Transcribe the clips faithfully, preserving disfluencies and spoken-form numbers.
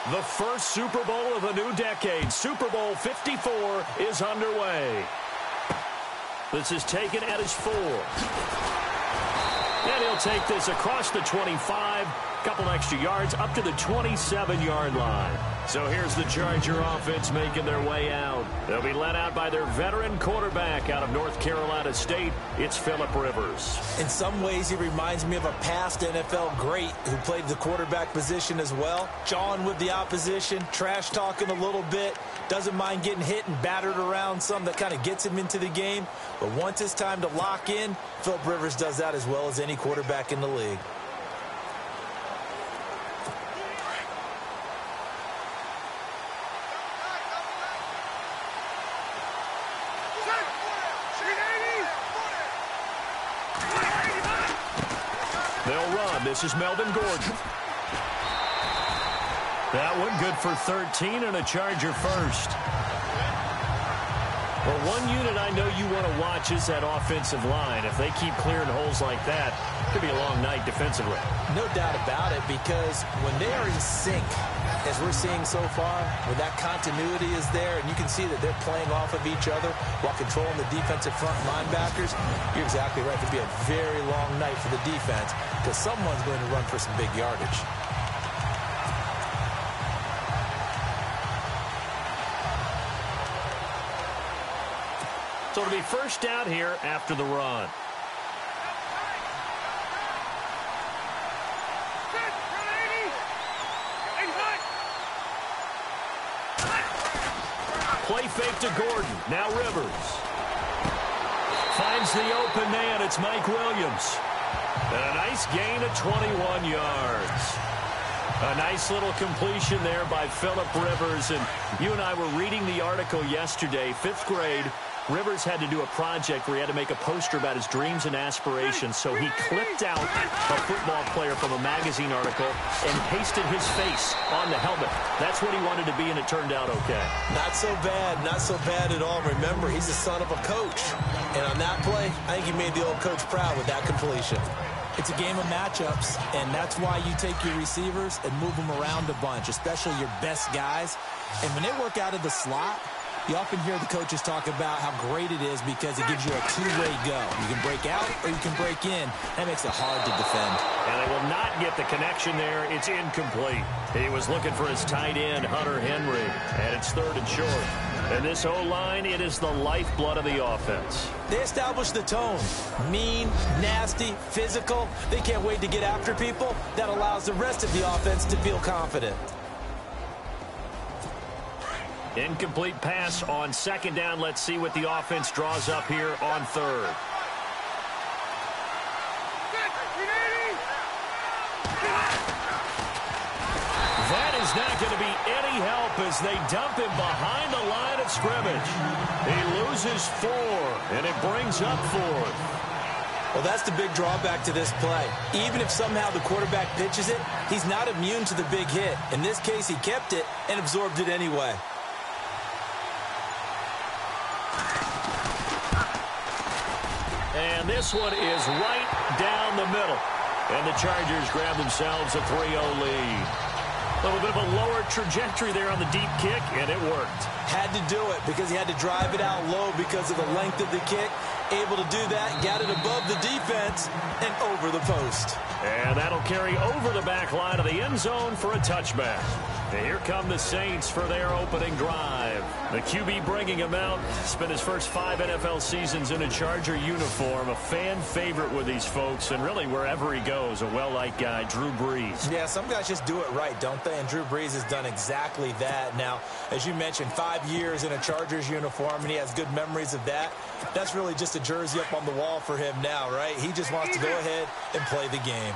The first Super Bowl of the new decade, Super Bowl fifty-four, is underway. This is taken at his four. And he'll take this across the twenty-five, couple extra yards, up to the twenty-seven-yard line. So here's the Charger offense making their way out. They'll be led out by their veteran quarterback out of North Carolina State. It's Phillip Rivers. In some ways, he reminds me of a past N F L great who played the quarterback position as well. Jawing with the opposition, trash talking a little bit, doesn't mind getting hit and battered around some. That kind of gets him into the game. But once it's time to lock in, Phillip Rivers does that as well as any quarterback in the league. They'll run. This is Melvin Gordon. That one good for thirteen and a Charger first. Well, one unit I know you want to watch is that offensive line. If they keep clearing holes like that, it could be a long night defensively. No doubt about it, because when they are in sync, as we're seeing so far, when that continuity is there, and you can see that they're playing off of each other while controlling the defensive front linebackers, you're exactly right. It could be a very long night for the defense because someone's going to run for some big yardage. So it'll be first down here after the run. Play fake to Gordon. Now Rivers. Finds the open man. It's Mike Williams. And a nice gain of twenty-one yards. A nice little completion there by Phillip Rivers. And you and I were reading the article yesterday, fifth grade. Rivers had to do a project where he had to make a poster about his dreams and aspirations, so he clipped out a football player from a magazine article and pasted his face on the helmet. That's what he wanted to be, and it turned out okay. Not so bad, not so bad at all. Remember, he's the son of a coach. And on that play, I think he made the old coach proud with that completion. It's a game of matchups, and that's why you take your receivers and move them around a bunch, especially your best guys. And when they work out of the slot, you often hear the coaches talk about how great it is because it gives you a two-way go. You can break out or you can break in. That makes it hard to defend. And they will not get the connection there. It's incomplete. He was looking for his tight end, Hunter Henry, and it's third and short. And this O-line, it is the lifeblood of the offense. They establish the tone. Mean, nasty, physical. They can't wait to get after people. That allows the rest of the offense to feel confident. Incomplete pass on second down. Let's see what the offense draws up here on third. That is not going to be any help as they dump him behind the line of scrimmage. He loses four, and it brings up fourth. Well, that's the big drawback to this play. Even if somehow the quarterback pitches it, he's not immune to the big hit. In this case, he kept it and absorbed it anyway. And this one is right down the middle. And the Chargers grab themselves a three oh lead. A little bit of a lower trajectory there on the deep kick, and it worked. Had to do it because he had to drive it out low because of the length of the kick. Able to do that, got it above the defense and over the post. And that'll carry over the back line of the end zone for a touchback. And here come the Saints for their opening drive. The Q B bringing him out. Spent his first five N F L seasons in a Charger uniform. A fan favorite with these folks. And really, wherever he goes, a well-liked guy, Drew Brees. Yeah, some guys just do it right, don't they? And Drew Brees has done exactly that. Now, as you mentioned, five years in a Chargers uniform, and he has good memories of that. That's really just a jersey up on the wall for him now, right? He just wants to go ahead and play the game.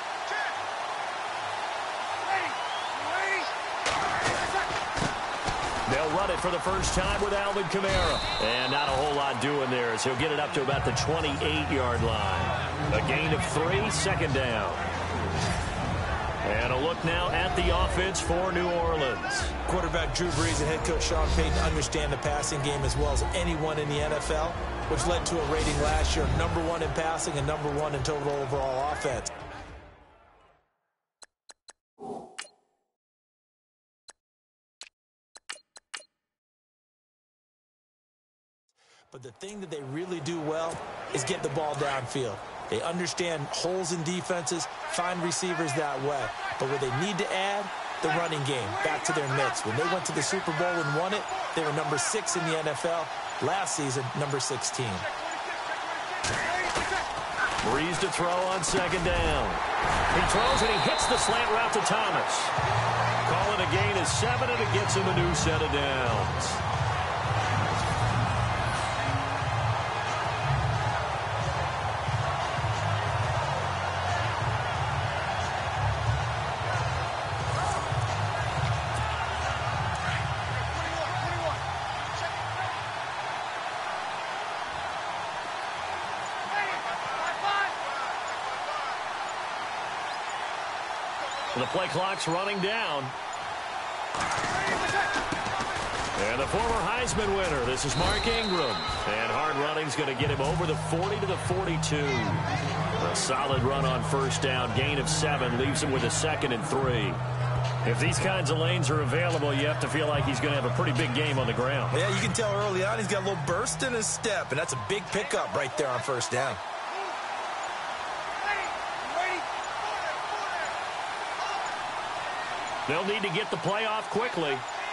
They'll run it for the first time with Alvin Kamara. And not a whole lot doing there as he'll get it up to about the twenty-eight-yard line. A gain of three, second down. And a look now at the offense for New Orleans. Quarterback Drew Brees and head coach Sean Payton understand the passing game as well as anyone in the N F L, which led to a rating last year number one in passing and number one in total overall offense. But the thing that they really do well is get the ball downfield. They understand holes in defenses, find receivers that way. But where they need to add, the running game back to their mix. When they went to the Super Bowl and won it, they were number six in the N F L. Last season, number sixteen. Breeze to throw on second down. He throws and he hits the slant route to Thomas. Call it a gain of seven, and it gets him a new set of downs. The play clock's running down. And the former Heisman winner, this is Mark Ingram. And hard running's going to get him over the forty to the forty-two. A solid run on first down. Gain of seven leaves him with a second and three. If these kinds of lanes are available, you have to feel like he's going to have a pretty big game on the ground. Yeah, you can tell early on he's got a little burst in his step, and that's a big pickup right there on first down. They'll need to get the play off quickly.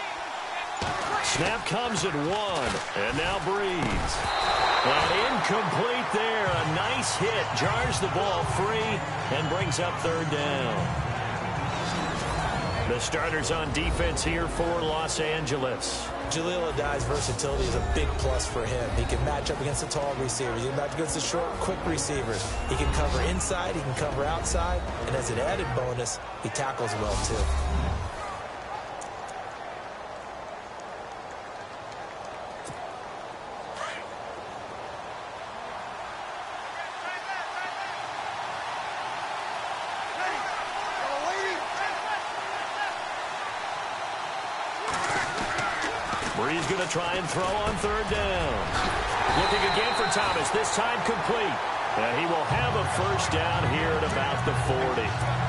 Snap comes at one, and now Breeze. And incomplete there. A nice hit. Jars the ball free and brings up third down. The starters on defense here for Los Angeles. Jaleel Adai's versatility is a big plus for him. He can match up against the tall receivers. He can match up against the short, quick receivers. He can cover inside. He can cover outside. And as an added bonus, he tackles well, too. Breeze going to try and throw on third down. Looking again for Thomas, this time complete. And he will have a first down here at about the forty.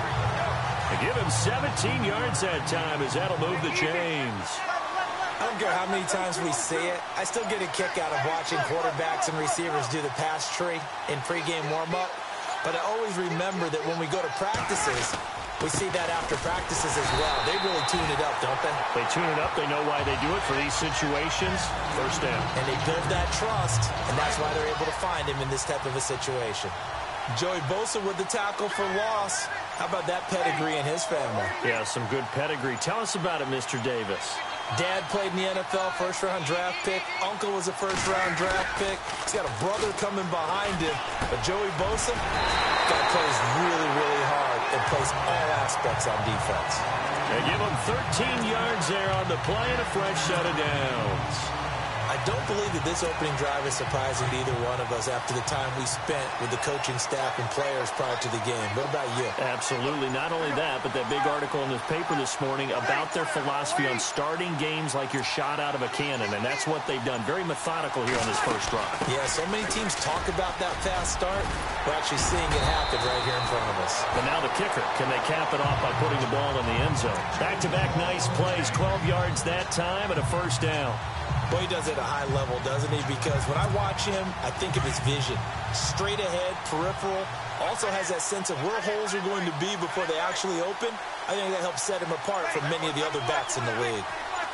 They give him seventeen yards that time as that'll move the chains. I don't care how many times we see it. I still get a kick out of watching quarterbacks and receivers do the pass tree in pregame warm-up. But I always remember that when we go to practices, we see that after practices as well. They really tune it up, don't they? They tune it up. They know why they do it for these situations. First down. And they build that trust, and that's why they're able to find him in this type of a situation. Joey Bosa with the tackle for loss. How about that pedigree in his family? Yeah, some good pedigree. Tell us about it, Mister Davis. Dad played in the N F L, first-round draft pick. Uncle was a first-round draft pick. He's got a brother coming behind him. But Joey Bosa, guy plays really, really hard and plays all aspects on defense. They give him thirteen yards there on the play and a fresh set of downs. I don't believe that this opening drive is surprising to either one of us after the time we spent with the coaching staff and players prior to the game. What about you? Absolutely. Not only that, but that big article in the paper this morning about their philosophy on starting games like you're shot out of a cannon, and that's what they've done. Very methodical here on this first drive. Yeah, so many teams talk about that fast start. We're actually seeing it happen right here in front of us. But now the kicker. Can they cap it off by putting the ball in the end zone? Back-to-back nice plays. twelve yards that time and a first down. Boy, he does it at a high level, doesn't he? Because when I watch him, I think of his vision. Straight ahead, peripheral. Also has that sense of where holes are going to be before they actually open. I think that helps set him apart from many of the other backs in the league.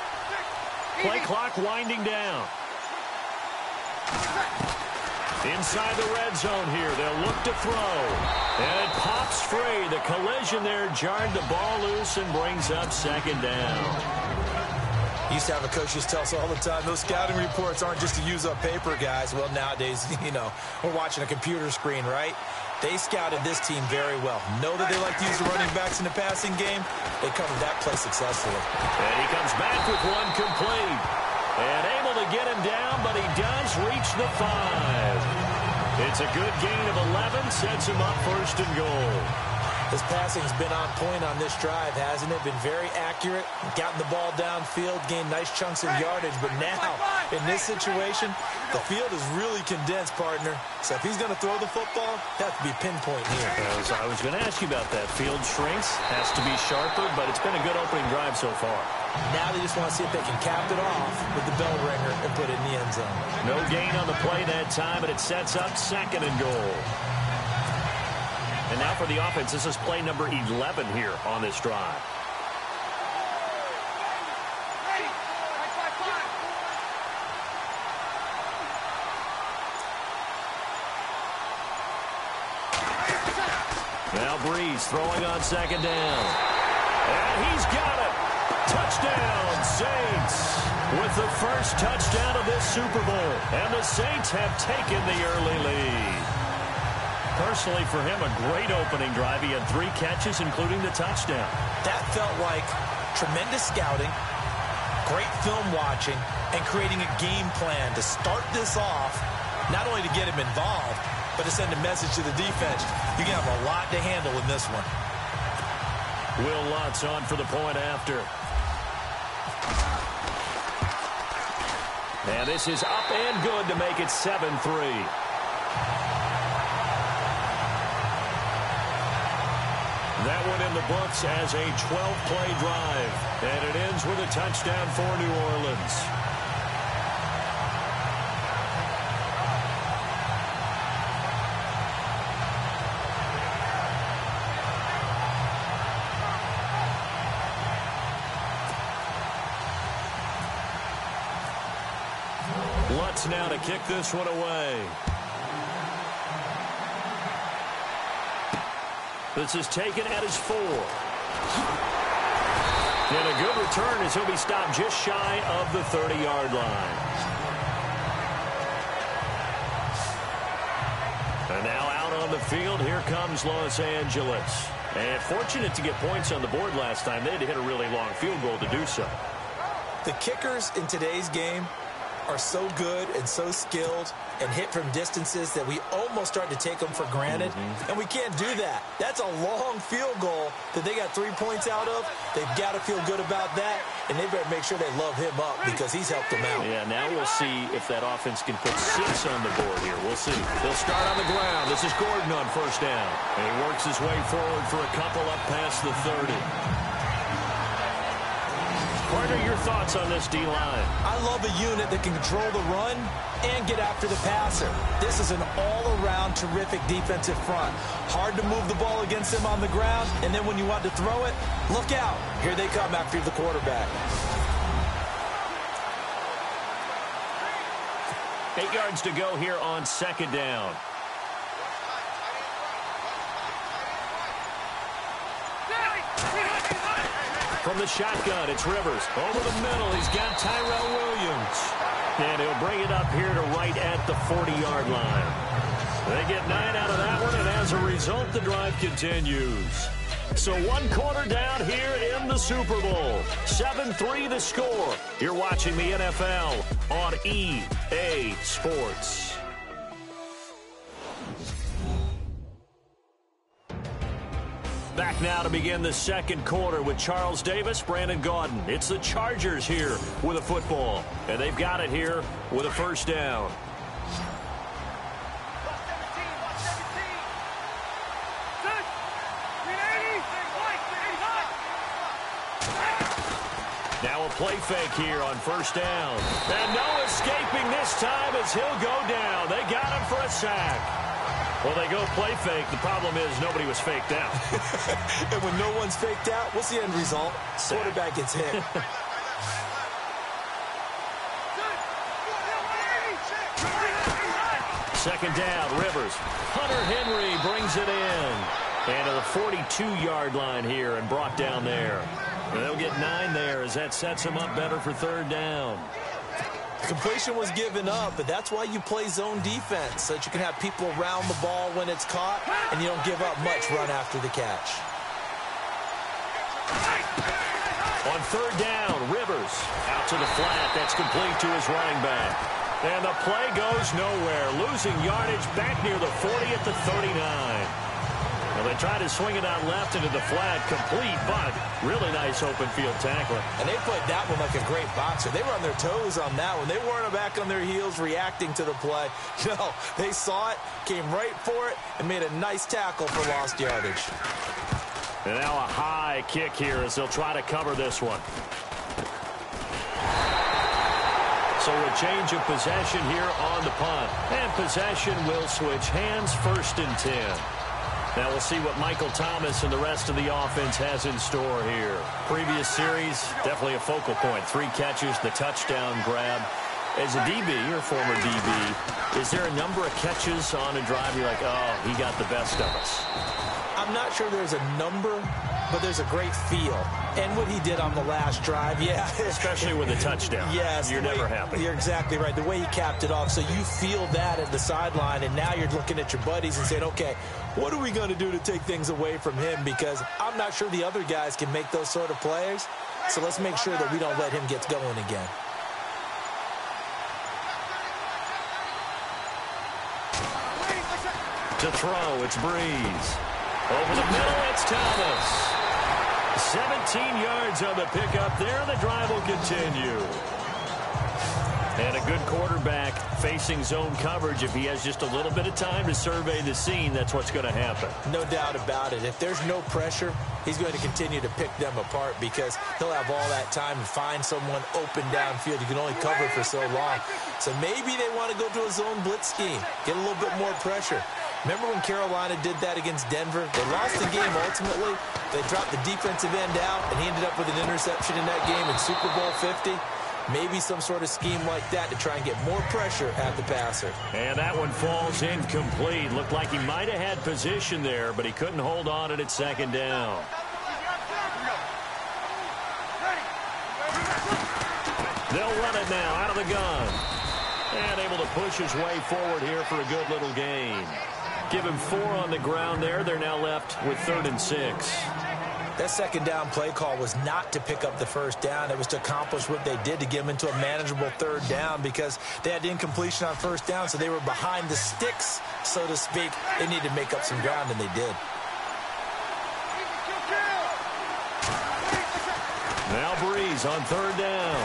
Play clock winding down. Inside the red zone here. They'll look to throw. And it pops free. The collision there jarred the ball loose and brings up second down. Used to have a coach just tell us all the time, those scouting reports aren't just to use up paper, guys. Well, nowadays, you know, we're watching a computer screen, right? They scouted this team very well. Know that they like to use the running backs in the passing game. They covered that play successfully. And he comes back with one complete. And able to get him down, but he does reach the five. It's a good gain of eleven, sets him up first and goal. His passing's been on point on this drive, hasn't it? Been very accurate, gotten the ball downfield, gained nice chunks of yardage. But now, in this situation, the field is really condensed, partner. So if he's going to throw the football, that could be pinpoint here. I was, I was going to ask you about that. Field shrinks, has to be sharper, but it's been a good opening drive so far. Now they just want to see if they can cap it off with the bell ringer and put it in the end zone. No gain on the play that time, and it sets up second and goal. And now for the offense, this is play number eleven here on this drive. Now Breeze throwing on second down. And he's got it. Touchdown, Saints. With the first touchdown of this Super Bowl. And the Saints have taken the early lead. Personally, for him, a great opening drive. He had three catches, including the touchdown. That felt like tremendous scouting, great film watching, and creating a game plan to start this off, not only to get him involved, but to send a message to the defense. You can have a lot to handle in this one. Will Lutz on for the point after. And this is up and good to make it seven three. That one in the books as a twelve play drive. And it ends with a touchdown for New Orleans. Lutz now to kick this one away. This is taken at his four. And a good return as he'll be stopped just shy of the thirty-yard line. And now out on the field, here comes Los Angeles. And fortunate to get points on the board last time. They had to hit a really long field goal to do so. The kickers in today's game are so good and so skilled and hit from distances that we almost start to take them for granted. Mm-hmm. And we can't do that. That's a long field goal that they got three points out of. They've got to feel good about that, and they better make sure they love him up because he's helped them out. Yeah, now we'll see if that offense can put six on the board here. We'll see. They'll start on the ground. This is Gordon on first down. And he works his way forward for a couple up past the thirty. Partner, your thoughts on this D-line? I love a unit that can control the run and get after the passer. This is an all-around terrific defensive front. Hard to move the ball against them on the ground, and then when you want to throw it, look out. Here they come after the quarterback. Eight yards to go here on second down. From the shotgun, it's Rivers. Over the middle, he's got Tyrell Williams. And he'll bring it up here to right at the forty-yard line. They get nine out of that one, and as a result, the drive continues. So one quarter down here in the Super Bowl. seven three the score. You're watching the N F L on E A Sports. Back now to begin the second quarter with Charles Davis, Brandon Gaudin. It's the Chargers here with a football, and they've got it here with a first down. Now a play fake here on first down. And no escaping this time as he'll go down. They got him for a sack. Well, they go play fake. The problem is nobody was faked out. And when no one's faked out, what's the end result? Sack. Quarterback gets hit. Second down, Rivers. Hunter Henry brings it in. And to the forty-two-yard line here and brought down there. And they'll get nine there as that sets them up better for third down. Completion was given up, but that's why you play zone defense, so that you can have people around the ball when it's caught, and you don't give up much run after the catch. On third down, Rivers out to the flat. That's complete to his running back. And the play goes nowhere. Losing yardage back near the forty at the thirty-nine. Well, they tried to swing it out left into the flat, complete, but really nice open field tackling. And they played that one like a great boxer. They were on their toes on that one. They weren't back on their heels reacting to the play. No, they saw it, came right for it, and made a nice tackle for lost yardage. And now a high kick here as they'll try to cover this one. So a change of possession here on the punt. And possession will switch hands, first and ten. Now we'll see what Michael Thomas and the rest of the offense has in store here. Previous series, definitely a focal point. Three catches, the touchdown grab. As a D B, or former D B, is there a number of catches on a drive you're like, oh, he got the best of us? I'm not sure there's a number, but there's a great feel. And what he did on the last drive, yeah. Especially with a touchdown. Yes. You're never way, happy. You're exactly right. The way he capped it off, so you feel that at the sideline, and now you're looking at your buddies and saying, okay, what are we going to do to take things away from him? Because I'm not sure the other guys can make those sort of plays. So let's make sure that we don't let him get going again. To throw, it's Breeze. Over the middle, it's Thomas. seventeen yards on the pickup there. The drive will continue. And a good quarterback facing zone coverage. If he has just a little bit of time to survey the scene, that's what's going to happen. No doubt about it. If there's no pressure, he's going to continue to pick them apart because he'll have all that time to find someone open downfield. You can only cover for so long. So maybe they want to go to a zone blitz scheme, get a little bit more pressure. Remember when Carolina did that against Denver? They lost the game ultimately. They dropped the defensive end out, and he ended up with an interception in that game in Super Bowl fifty. Maybe some sort of scheme like that to try and get more pressure at the passer. And that one falls incomplete. Looked like he might have had position there, but he couldn't hold on at its second down. They'll run it now out of the gun. And able to push his way forward here for a good little gain. Give him four on the ground there. They're now left with third and six. That second down play call was not to pick up the first down. It was to accomplish what they did to get them into a manageable third down because they had incompletion on first down, so they were behind the sticks, so to speak. They needed to make up some ground, and they did. Now Breeze on third down.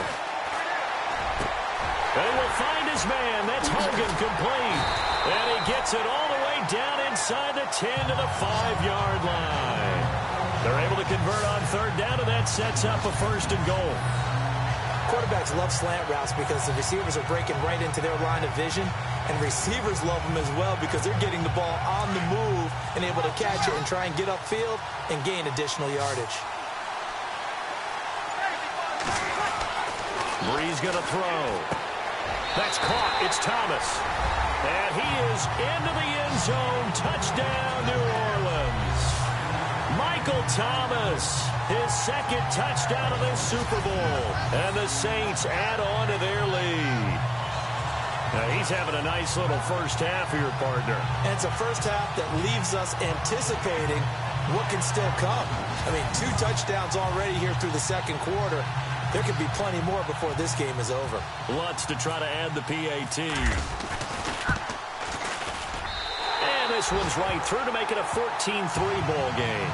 They will find his man. That's Hogan, complete. And he gets it all the way down inside the ten to the five-yard line. They're able to convert on third down, and that sets up a first and goal. Quarterbacks love slant routes because the receivers are breaking right into their line of vision, and receivers love them as well because they're getting the ball on the move and able to catch it and try and get upfield and gain additional yardage. Breeze going to throw. That's caught. It's Thomas. And he is into the end zone. Touchdown, New Orleans. Michael Thomas, his second touchdown of this Super Bowl. And the Saints add on to their lead. Now he's having a nice little first half here, partner. And it's a first half that leaves us anticipating what can still come. I mean, two touchdowns already here through the second quarter. There could be plenty more before this game is over. Lutz to try to add the P A T. And this one's right through to make it a fourteen three ball game.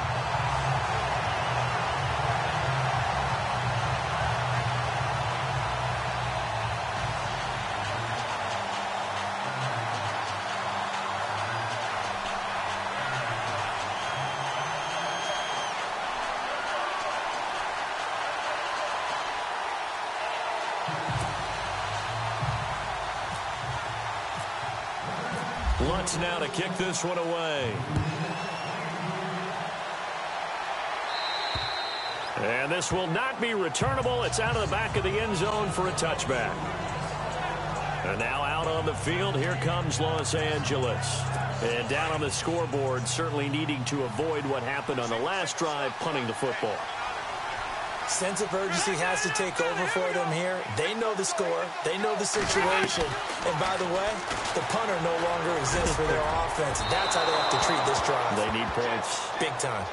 Lutz now to kick this one away. And this will not be returnable. It's out of the back of the end zone for a touchback. And now out on the field, here comes Los Angeles. And down on the scoreboard, certainly needing to avoid what happened on the last drive, punting the football. Sense of urgency has to take over for them here. They know the score. They know the situation. And by the way, the punter no longer exists for their offense. That's how they have to treat this drive. They need points. Big time.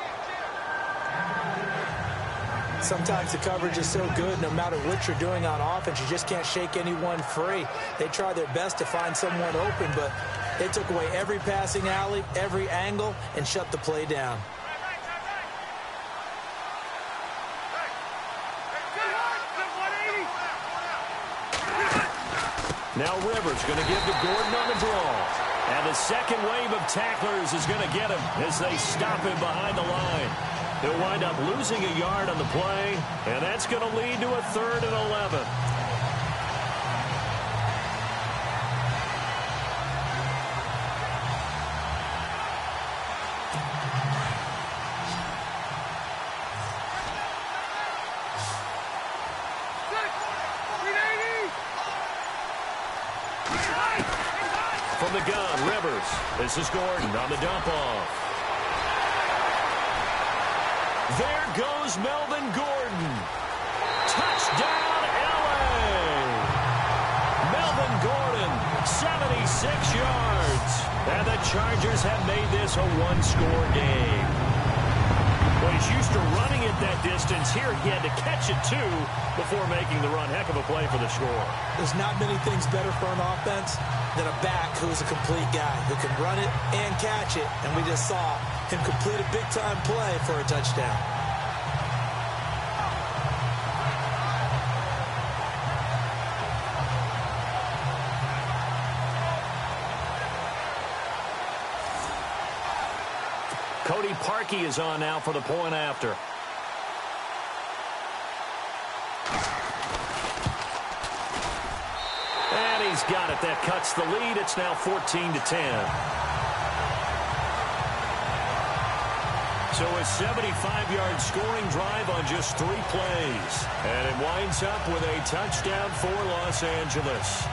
Sometimes the coverage is so good, no matter what you're doing on offense, you just can't shake anyone free. They try their best to find someone open, but They took away every passing alley, every angle, and shut the play down. Now Rivers going to give to Gordon on the draw. And the second wave of tacklers is going to get him as they stop him behind the line. He'll wind up losing a yard on the play, and that's going to lead to a third and eleven. From the gun, Rivers. This is Gordon on the dump off. There goes Melvin Gordon. Touchdown, L A! Melvin Gordon, seventy-six yards. And the Chargers have made this a one-score game. Well, he's used to running it that distance. Here he had to catch it, too, before making the run. Heck of a play for the score. There's not many things better for an offense than a back who's a complete guy who can run it and catch it. And we just saw him complete a big-time play for a touchdown. Cody Parkey is on now for the point after. And he's got it. That cuts the lead. It's now fourteen to ten. So a seventy-five yard scoring drive on just three plays. And it winds up with a touchdown for Los Angeles.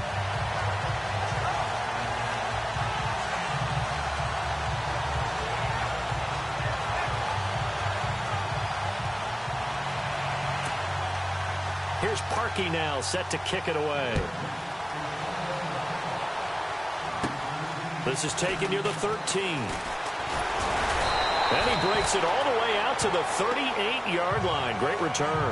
Here's Parkey now, set to kick it away. This is taken near the thirteen. And he breaks it all the way out to the thirty-eight yard line. Great return.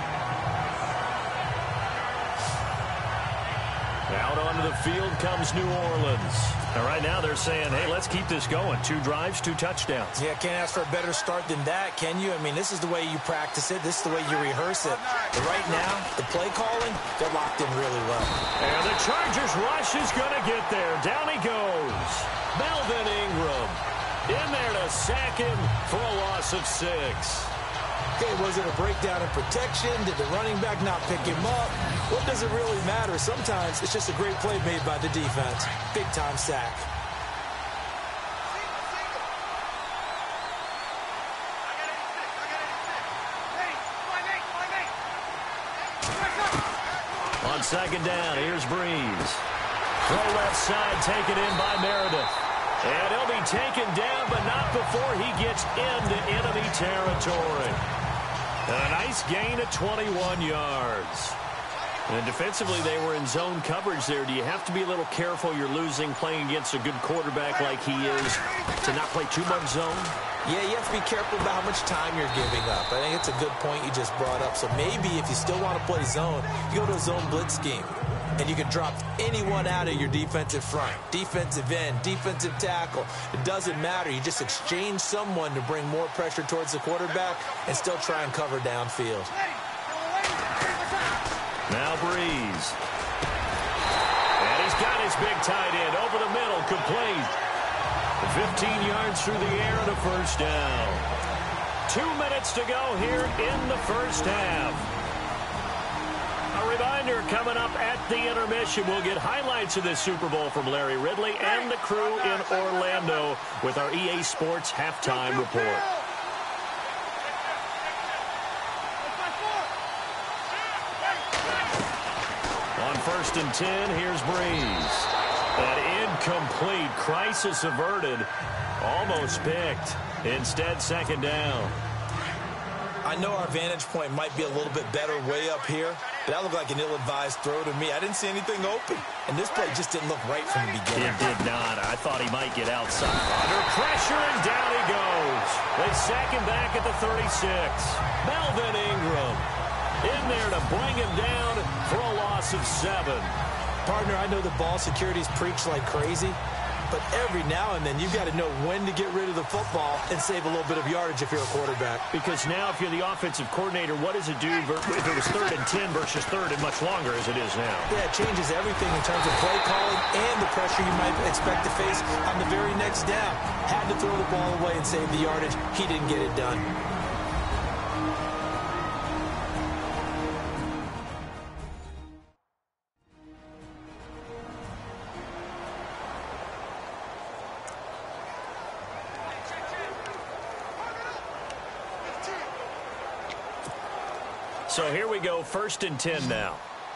Out onto the field comes New Orleans. And right now they're saying, hey, let's keep this going. Two drives, two touchdowns. Yeah, can't ask for a better start than that, can you? I mean, this is the way you practice it. This is the way you rehearse it. But right now, the play calling, they're locked in really well. And the Chargers rush is going to get there. Down he goes. Melvin Ingram in there to sack him for a loss of six. Okay, was it a breakdown in protection? Did the running back not pick him up? What does it really matter? Sometimes it's just a great play made by the defense. Big-time sack. On second down, here's Breeze. Throw left side, taken in by Meredith. And he'll be taken down, but not before he gets into enemy territory. And a nice gain of twenty-one yards. And defensively, they were in zone coverage there. Do you have to be a little careful? You're losing playing against a good quarterback like he is to not play too much zone? Yeah, you have to be careful about how much time you're giving up. I think it's a good point you just brought up. So maybe if you still want to play zone, you go to a zone blitz scheme. And you can drop anyone out of your defensive front. Defensive end, defensive tackle. It doesn't matter. You just exchange someone to bring more pressure towards the quarterback and still try and cover downfield. Now Breeze. And he's got his big tight end over the middle, complete. fifteen yards through the air and a first down. Two minutes to go here in the first half. A reminder, coming up at the intermission, we'll get highlights of this Super Bowl from Larry Ridley and the crew in Orlando with our E A Sports halftime report. On first and ten, here's Breeze. An incomplete, crisis averted, almost picked. Instead, second down. I know our vantage point might be a little bit better way up here, but that looked like an ill-advised throw to me. I didn't see anything open, and this play just didn't look right from the beginning. It did not. I thought he might get outside. Under pressure, and down he goes. They sack him back at the thirty-six. Melvin Ingram in there to bring him down for a loss of seven. Partner, I know the ball security's preached like crazy, but every now and then you've got to know when to get rid of the football and save a little bit of yardage if you're a quarterback. Because now if you're the offensive coordinator, what does it do if it was third and ten versus third and much longer as it is now? Yeah, it changes everything in terms of play calling and the pressure you might expect to face on the very next down. Had to throw the ball away and save the yardage. He didn't get it done. So here we go, first and ten now.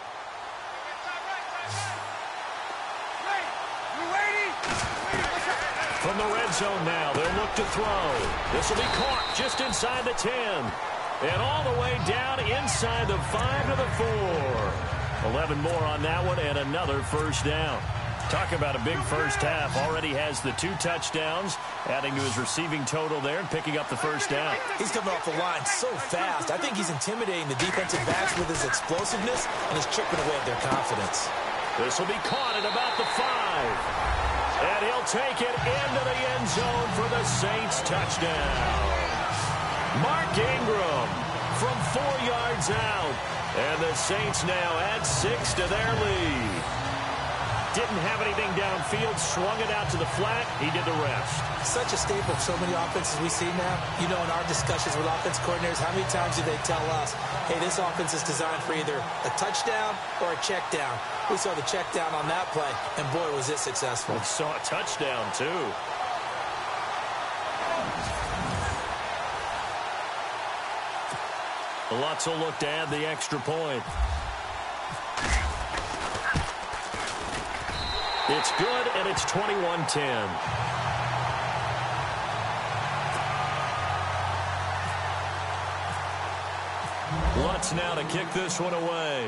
From the red zone now, they'll look to throw. This will be caught just inside the ten. And all the way down inside the five to the four. eleven more on that one and another first down. Talk about a big first half. Already has the two touchdowns, adding to his receiving total there and picking up the first down. He's coming off the line so fast. I think he's intimidating the defensive backs with his explosiveness, and he's chipping away at their confidence. This will be caught at about the five. And he'll take it into the end zone for the Saints touchdown. Mark Ingram from four yards out. And the Saints now add six to their lead. Didn't have anything downfield, swung it out to the flat. He did the rest. Such a staple of so many offenses we see now. You know, in our discussions with offense coordinators, how many times do they tell us, hey, this offense is designed for either a touchdown or a check down. We saw the check down on that play, and boy, was it successful. We saw a touchdown, too. Lutz will look to add the extra point. It's good, and it's twenty-one ten. Lutz now to kick this one away.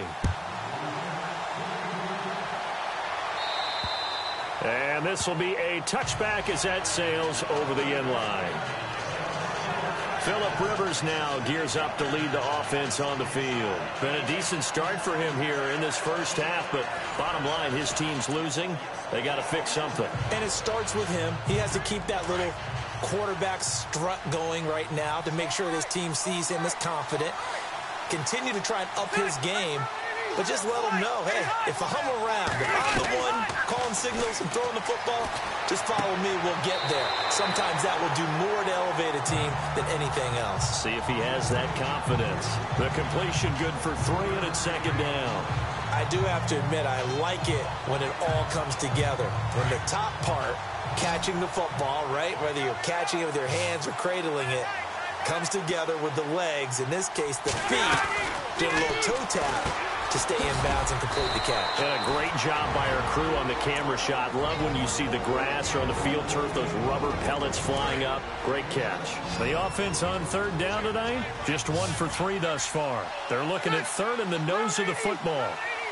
And this will be a touchback as that sails over the end line. Phillip Rivers now gears up to lead the offense on the field. Been a decent start for him here in this first half, but bottom line, his team's losing. They got to fix something. And it starts with him. He has to keep that little quarterback strut going right now to make sure his team sees him as confident. Continue to try and up his game, but just let him know, hey, if I'm around, if I'm the one calling signals and throwing the football, just follow me, we'll get there. Sometimes that will do more to elevate a team than anything else. See if he has that confidence. The completion good for three, and it's second down. I do have to admit, I like it when it all comes together. When the top part, catching the football, right, whether you're catching it with your hands or cradling it, comes together with the legs, in this case the feet, did a little toe tap to stay in bounds and complete the catch. And a great job by our crew on the camera shot. Love when you see the grass or on the field turf, those rubber pellets flying up. Great catch. The offense on third down tonight, just one for three thus far. They're looking at third in the nose of the football.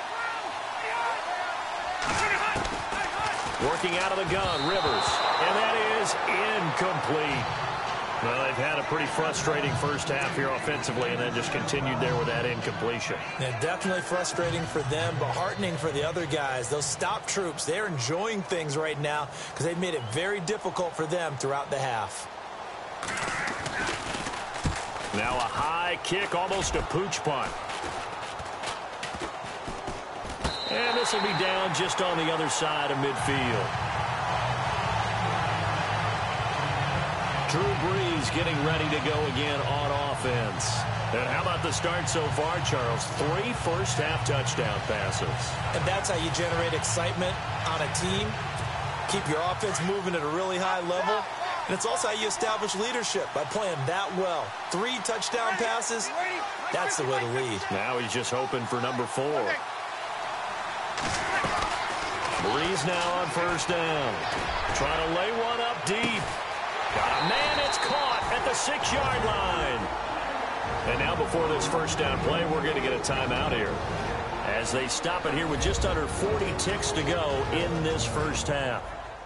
Working out of the gun, Rivers. And that is incomplete. Well, they've had a pretty frustrating first half here offensively, and then just continued there with that incompletion. Yeah, definitely frustrating for them, but heartening for the other guys. Those stop troops, they're enjoying things right now because they've made it very difficult for them throughout the half. Now a high kick, almost a pooch punt. And this will be down just on the other side of midfield. Drew Brees getting ready to go again on offense. And how about the start so far, Charles? Three first-half touchdown passes. And that's how you generate excitement on a team. Keep your offense moving at a really high level. And it's also how you establish leadership, by playing that well. Three touchdown passes, that's the way to lead. Now he's just hoping for number four. Brees now on first down. Trying to lay one up deep. Got a man, it's caught at the six-yard line. And now before this first down play, we're going to get a timeout here. As they stop it here with just under forty ticks to go in this first half.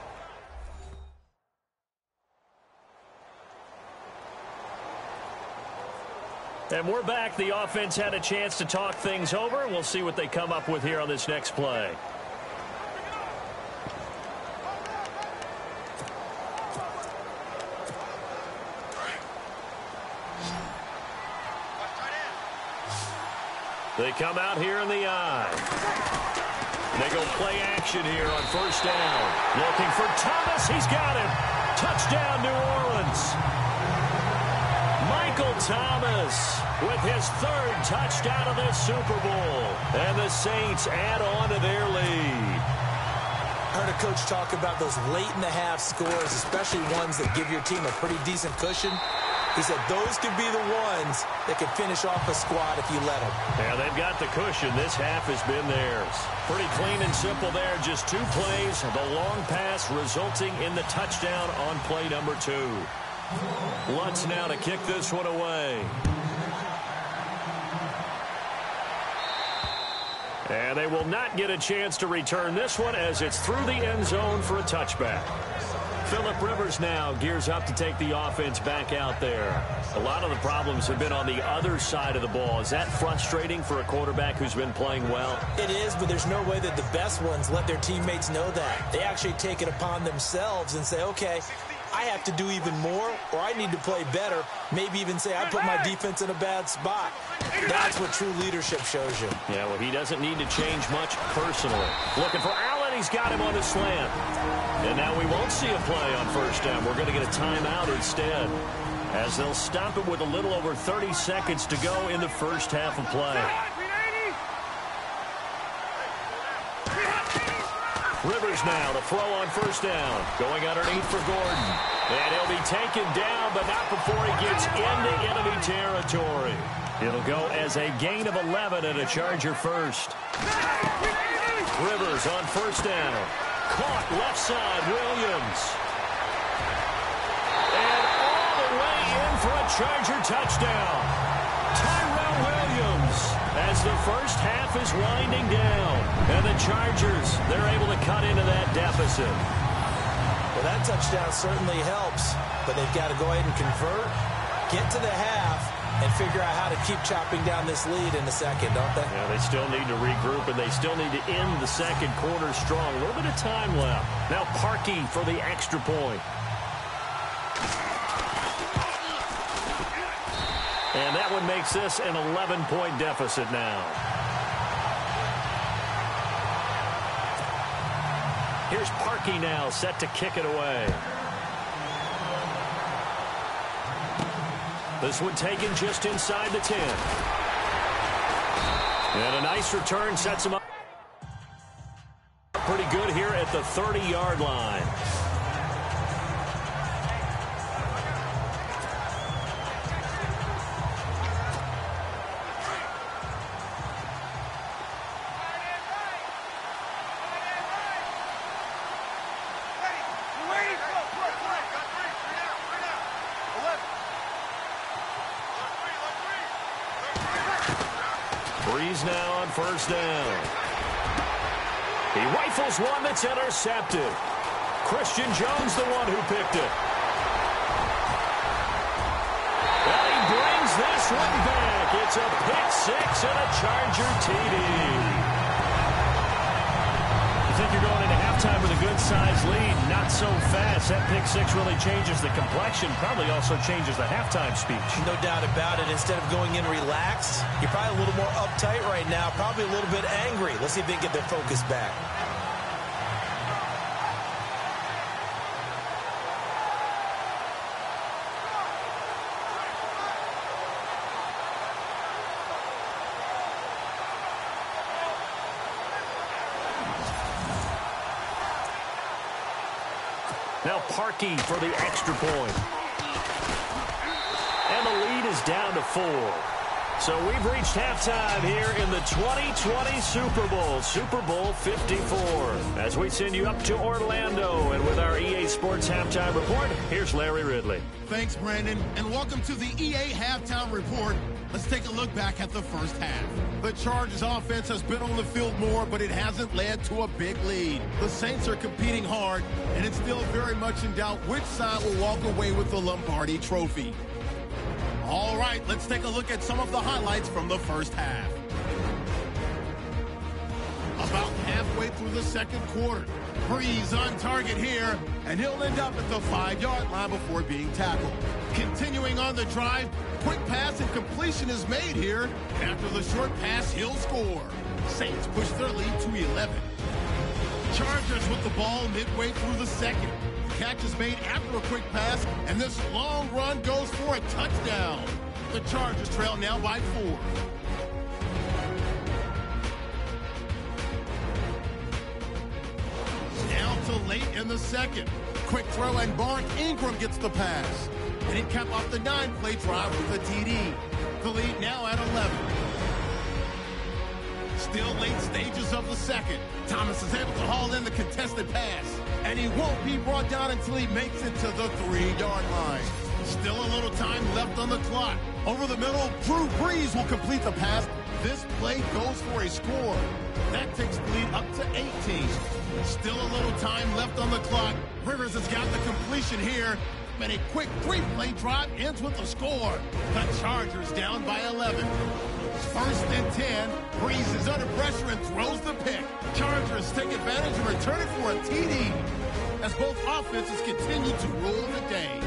And we're back. The offense had a chance to talk things over. We'll see what they come up with here on this next play. They come out here in the eye. They go play action here on first down. Looking for Thomas. He's got him. Touchdown, New Orleans. Michael Thomas with his third touchdown of this Super Bowl. And the Saints add on to their lead. I heard a coach talk about those late-in-the-half scores, especially ones that give your team a pretty decent cushion. He said those could be the ones that could finish off a squad if you let them. Yeah, they've got the cushion. This half has been theirs. Pretty clean and simple there. Just two plays. The long pass resulting in the touchdown on play number two. Lutz now to kick this one away. And they will not get a chance to return this one as it's through the end zone for a touchback. Phillip Rivers now gears up to take the offense back out there. A lot of the problems have been on the other side of the ball. Is that frustrating for a quarterback who's been playing well? It is, but there's no way that the best ones let their teammates know that. They actually take it upon themselves and say, okay, I have to do even more, or I need to play better. Maybe even say I put my defense in a bad spot. That's what true leadership shows you. Yeah, well, he doesn't need to change much personally. Looking for Allen. He's got him on the slant. And now we won't see a play on first down. We're going to get a timeout instead, as they'll stop it with a little over thirty seconds to go in the first half of play. Rivers now to throw on first down. Going underneath for Gordon. And he'll be taken down, but not before he gets into enemy territory. It'll go as a gain of eleven and a Charger first. Rivers on first down. Caught left side, Williams. And all the way in for a Charger touchdown. Tyrell Williams as the first half is winding down. And the Chargers, they're able to cut into that deficit. Well, that touchdown certainly helps, but they've got to go ahead and convert, get to the half, and figure out how to keep chopping down this lead in the second, don't they? Yeah, they still need to regroup, and they still need to end the second quarter strong. A little bit of time left. Now Parkey for the extra point. And that one makes this an eleven-point deficit now. Here's Parkey now, set to kick it away. This one taken just inside the ten. And a nice return sets him up pretty good here at the thirty-yard line. Breeze now on first down. He rifles one that's intercepted. Christian Jones the one who picked it. Well, he brings this one back. It's a pick six and a Charger T D. You think you're going into halftime with a good-sized lead? Not so fast. That pick six really changes the complexion. Probably also changes the halftime speech. No doubt about it. Instead of going in relaxed, you're probably a little more uptight right now. Probably a little bit angry. Let's see if they can get their focus back. Now Parkey for the extra point. And the lead is down to four. So we've reached halftime here in the twenty twenty Super Bowl, Super Bowl fifty-four. As we send you up to Orlando, and with our E A Sports Halftime Report, here's Larry Ridley. Thanks, Brandon, and welcome to the E A Halftime Report. Let's take a look back at the first half. The Chargers offense has been on the field more, but it hasn't led to a big lead. The Saints are competing hard, and it's still very much in doubt which side will walk away with the Lombardi Trophy. All right, let's take a look at some of the highlights from the first half. about halfway through the second quarter. Breeze on target here, and he'll end up at the five-yard line before being tackled. Continuing on the drive, quick pass and completion is made here. After the short pass, he'll score. Saints push their lead to eleven. Chargers with the ball midway through the second. Catch is made after a quick pass, and this long run goes for a touchdown. The Chargers trail now by four. Down to late in the second. Quick throw, and Mark Ingram gets the pass. And he capped off the nine-play drive with a T D. The lead now at eleven. Still late stages of the second. Thomas is able to haul in the contested pass. And he won't be brought down until he makes it to the three-yard line. Still a little time left on the clock. Over the middle, Drew Brees will complete the pass. This play goes for a score. That takes the lead up to eighteen. Still a little time left on the clock. Rivers has got the completion here. And a quick three-play drive ends with a score. The Chargers down by eleven. First and ten. Brees is under pressure and throws the pick. Chargers take advantage and return it for a T D. As both offenses continue to rule the day.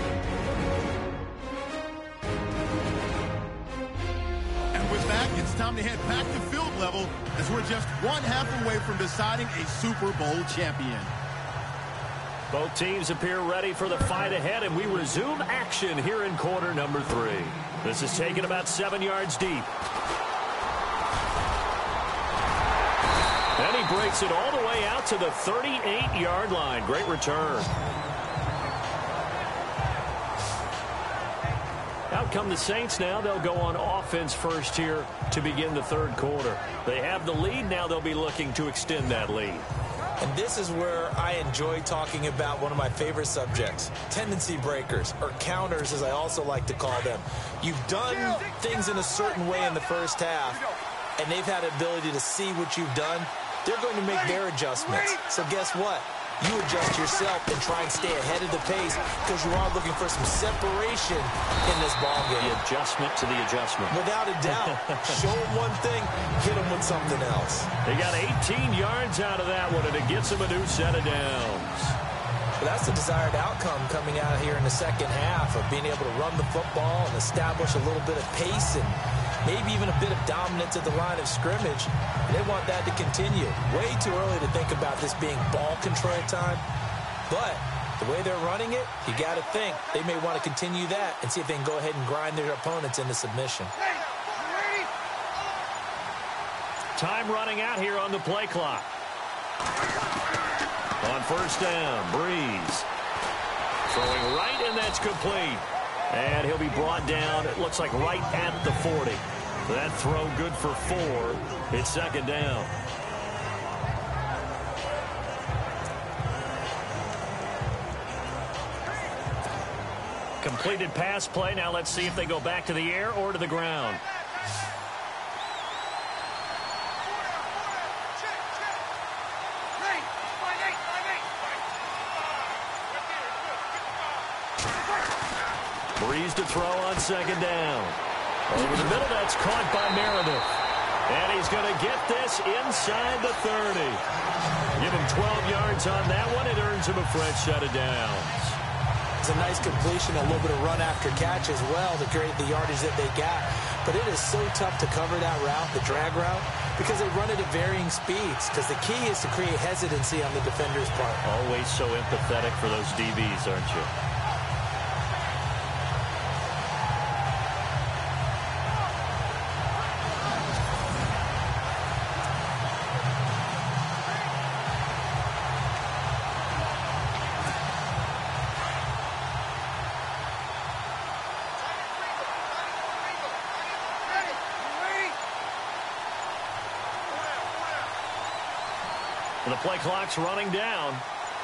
And with that, it's time to head back to field level as we're just one half away from deciding a Super Bowl champion. Both teams appear ready for the fight ahead, and we resume action here in quarter number three. This is taken about seven yards deep. And he breaks it all the way out to the thirty-eight-yard line. Great return. Out come the Saints now. They'll go on offense first here to begin the third quarter. They have the lead. Now they'll be looking to extend that lead. And this is where I enjoy talking about one of my favorite subjects, tendency breakers, or counters as I also like to call them. You've done things in a certain way in the first half, and they've had the ability to see what you've done. They're going to make their adjustments. So guess what? You adjust yourself and try and stay ahead of the pace because you are looking for some separation in this ball game. The adjustment to the adjustment. Without a doubt. Show them one thing, hit them with something else. They got eighteen yards out of that one, and it gets them a new set of downs. But that's the desired outcome coming out here in the second half of being able to run the football and establish a little bit of pace and maybe even a bit of dominance at the line of scrimmage. And they want that to continue. Way too early to think about this being ball control time. But the way they're running it, you got to think they may want to continue that and see if they can go ahead and grind their opponents into submission. Time running out here on the play clock. On first down, Brees throwing right, and that's complete. And he'll be brought down, it looks like right at the forty. That throw good for four. It's second down. Completed pass play. Now let's see if they go back to the air or to the ground. Brees to throw on second down. Over the middle, that's caught by Meredith. And he's going to get this inside the thirty. Give him twelve yards on that one. It earns him a fresh set of downs. It's a nice completion, a little bit of run after catch as well to create the yardage that they got. But it is so tough to cover that route, the drag route, because they run it at varying speeds. Because the key is to create hesitancy on the defender's part. Always so empathetic for those D Bs, aren't you? The play clock's running down.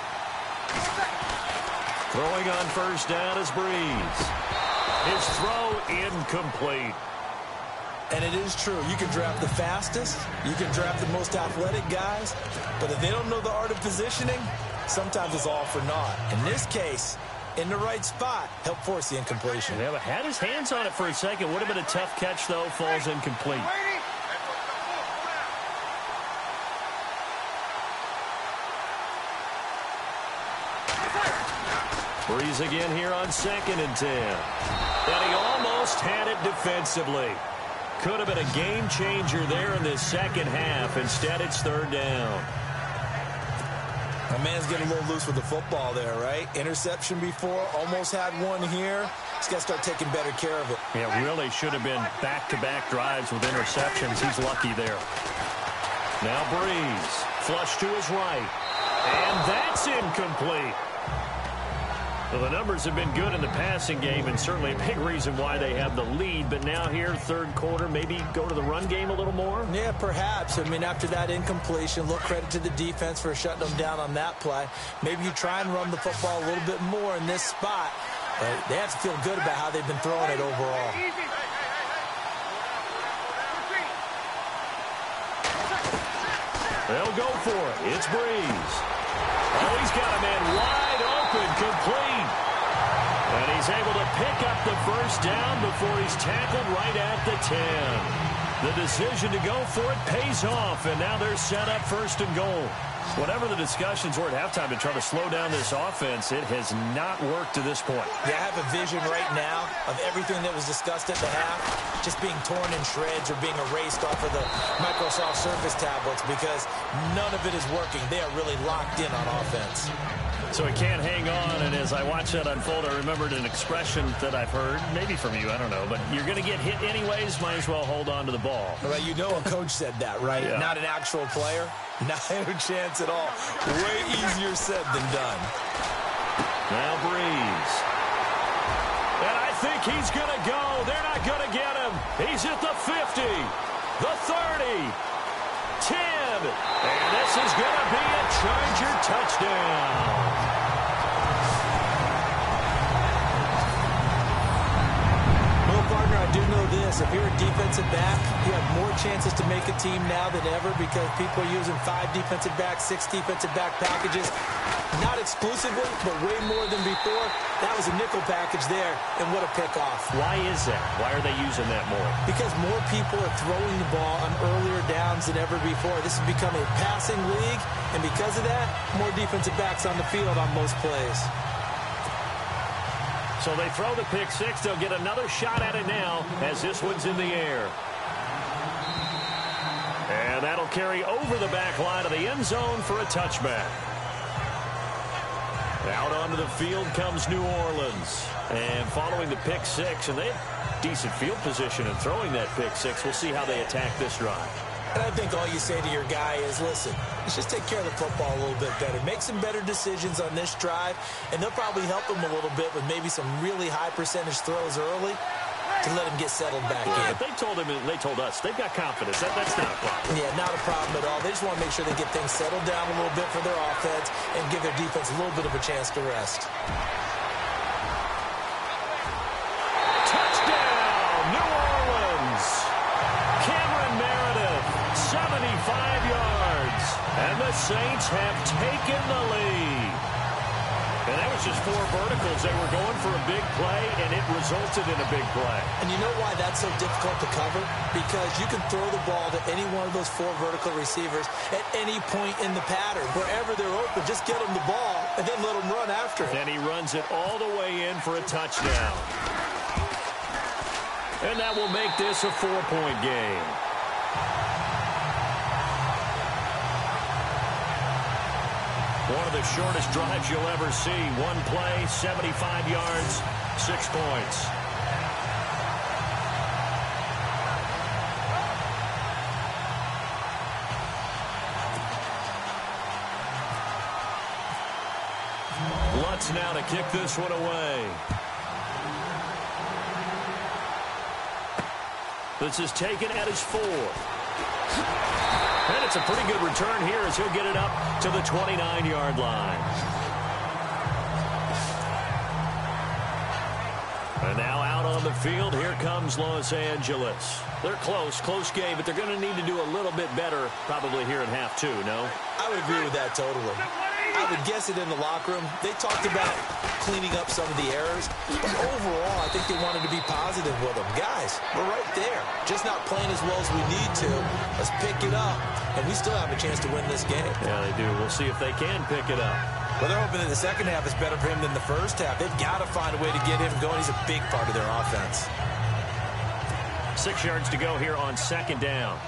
Throwing on first down is Brees. His throw incomplete. And it is true. You can draft the fastest. You can draft the most athletic guys. But if they don't know the art of positioning, sometimes it's all for naught. In this case, in the right spot, help force the incompletion. Yeah, but had his hands on it for a second. Would have been a tough catch, though. Falls incomplete. Breeze again here on second and ten. And he almost had it defensively. Could have been a game changer there in this second half. Instead, it's third down. My man's getting a little loose with the football there, right? Interception before, almost had one here. He's got to start taking better care of it. Yeah, really should have been back-to-back drives with interceptions. He's lucky there. Now Breeze, flush to his right. And that's incomplete. Well, the numbers have been good in the passing game, and certainly a big reason why they have the lead. But now here, third quarter, maybe go to the run game a little more? Yeah, perhaps. I mean, after that incompletion, look, credit to the defense for shutting them down on that play. Maybe you try and run the football a little bit more in this spot. But they have to feel good about how they've been throwing it overall. They'll go for it. It's Breeze. Oh, he's got a man wide open, complete. And he's able to pick up the first down before he's tackled right at the ten. The decision to go for it pays off, and now they're set up first and goal. Whatever the discussions were at halftime to try to slow down this offense, it has not worked to this point. Yeah, I have a vision right now of everything that was discussed at the half just being torn in shreds or being erased off of the Microsoft Surface tablets because none of it is working. They are really locked in on offense. So he can't hang on, and as I watch that unfold, I remembered an expression that I've heard, maybe from you, I don't know, but you're going to get hit anyways, might as well hold on to the ball. Well, you know a coach said that, right? Yeah. Not an actual player. Not a chance at all. Way easier said than done. Now Breeze. And I think he's going to go. They're not going to get him. He's at the fifty, the thirty, ten. And this is going to be a Charger touchdown. Partner, I do know this. If you're a defensive back, you have more chances to make a team now than ever because people are using five defensive backs, six defensive back packages. Not exclusively, but way more than before. That was a nickel package there, and what a pickoff. Why is that? Why are they using that more? Because more people are throwing the ball on earlier downs than ever before. This has become a passing league, and because of that, more defensive backs on the field on most plays. So they throw the pick six. They'll get another shot at it now as this one's in the air. And that'll carry over the back line of the end zone for a touchback. Out onto the field comes New Orleans. And following the pick six, and they have decent field position in throwing that pick six. We'll see how they attack this drive. And I think all you say to your guy is, listen, let's just take care of the football a little bit better. Make some better decisions on this drive, and they'll probably help him a little bit with maybe some really high percentage throws early to let him get settled back well, in. If they told him, they told us, they've got confidence. That, that's not a problem. Yeah, not a problem at all. They just want to make sure they get things settled down a little bit for their offense and give their defense a little bit of a chance to rest. seventy-five yards, and the Saints have taken the lead. And that was just four verticals. They were going for a big play, and it resulted in a big play. And you know why that's so difficult to cover? Because you can throw the ball to any one of those four vertical receivers at any point in the pattern. Wherever they're open, just get them the ball and then let them run after it. And he runs it all the way in for a touchdown. And that will make this a four-point game. One of the shortest drives you'll ever see. One play, seventy-five yards, six points. Lutz now to kick this one away. This is taken at his four. And it's a pretty good return here as he'll get it up to the twenty-nine yard line. And now out on the field, here comes Los Angeles. They're close, close game, but they're going to need to do a little bit better probably here in half two, no? I would agree with that totally. I would guess it in the locker room. They talked about cleaning up some of the errors, but overall, I think they wanted to be positive with them. Guys, we're right there. Just not playing as well as we need to. Let's pick it up, and we still have a chance to win this game. Yeah, they do. We'll see if they can pick it up. Well, they're hoping that the second half is better for him than the first half. They've got to find a way to get him going. He's a big part of their offense. Six yards to go here on second down.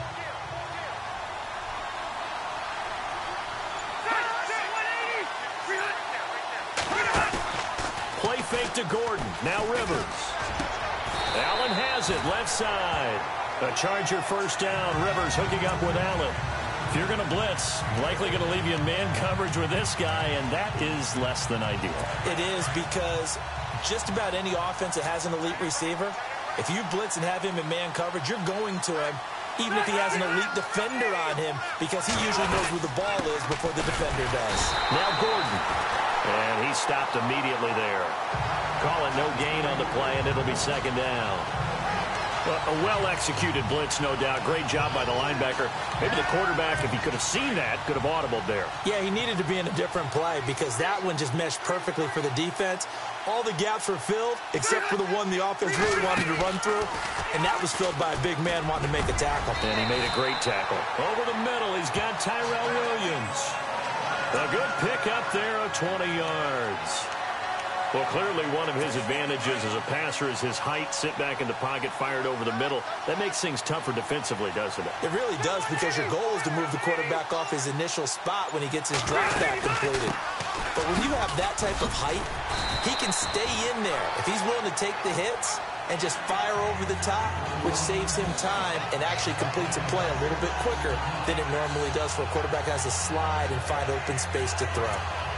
Play fake to Gordon. Now Rivers. Allen has it, left side. A Charger first down. Rivers hooking up with Allen. If you're going to blitz, likely going to leave you in man coverage with this guy, and that is less than ideal. It is, because just about any offense that has an elite receiver, if you blitz and have him in man coverage, you're going to him, even if he has an elite defender on him, because he usually knows where the ball is before the defender does. Now Gordon. And he stopped immediately there. Call it no gain on the play, and it'll be second down. A well-executed blitz, no doubt. Great job by the linebacker. Maybe the quarterback, if he could have seen that, could have audibled there. Yeah, he needed to be in a different play because that one just meshed perfectly for the defense. All the gaps were filled except for the one the offense really wanted to run through, and that was filled by a big man wanting to make a tackle. And he made a great tackle. Over the middle, he's got Tyrell Williams. A good pickup there of twenty yards. Well, clearly one of his advantages as a passer is his height. Sit back in the pocket, fired over the middle. That makes things tougher defensively, doesn't it? It really does, because your goal is to move the quarterback off his initial spot when he gets his drop back completed. But when you have that type of height, he can stay in there if he's willing to take the hits and just fire over the top, which saves him time and actually completes a play a little bit quicker than it normally does for a quarterback who has to slide and find open space to throw.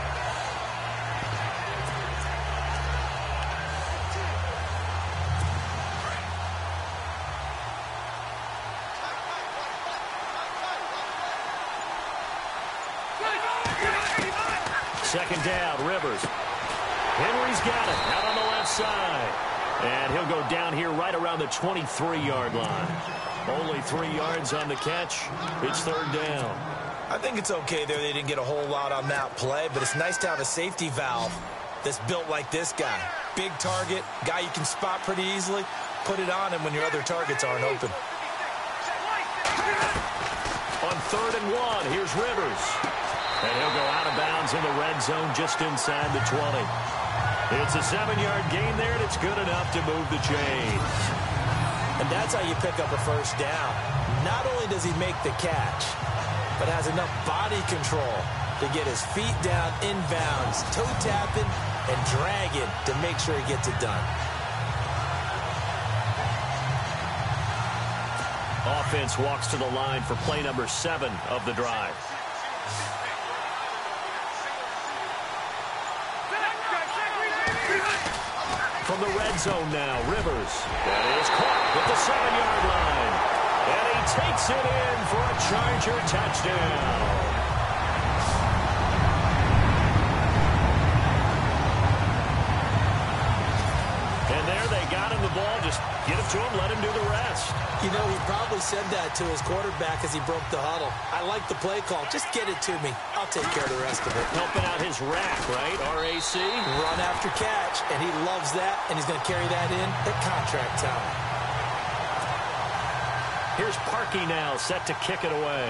Second down, Rivers. Henry's got it out on the left side. And he'll go down here right around the twenty-three yard line. Only three yards on the catch. It's third down. I think it's okay there. They didn't get a whole lot on that play, but it's nice to have a safety valve that's built like this guy. Big target, guy you can spot pretty easily. Put it on him when your other targets aren't open. On third and one, here's Rivers. And he'll go out of bounds in the red zone just inside the twenty. It's a seven yard gain there, and it's good enough to move the chains. And that's how you pick up a first down. Not only does he make the catch, but has enough body control to get his feet down inbounds, toe tapping and dragging to make sure he gets it done. Offense walks to the line for play number seven of the drive. From the red zone now, Rivers. That is caught at the seven yard line. And he takes it in for a Charger touchdown. And there they got him the ball. Just get it to him, let him do the rest. You know, he probably said that to his quarterback as he broke the huddle. I like the play call. Just get it to me. I'll take care of the rest of it. Helping out his rack, right? R A C. Run after catch, and he loves that, and he's going to carry that in at contract time. Here's Parkey now, set to kick it away.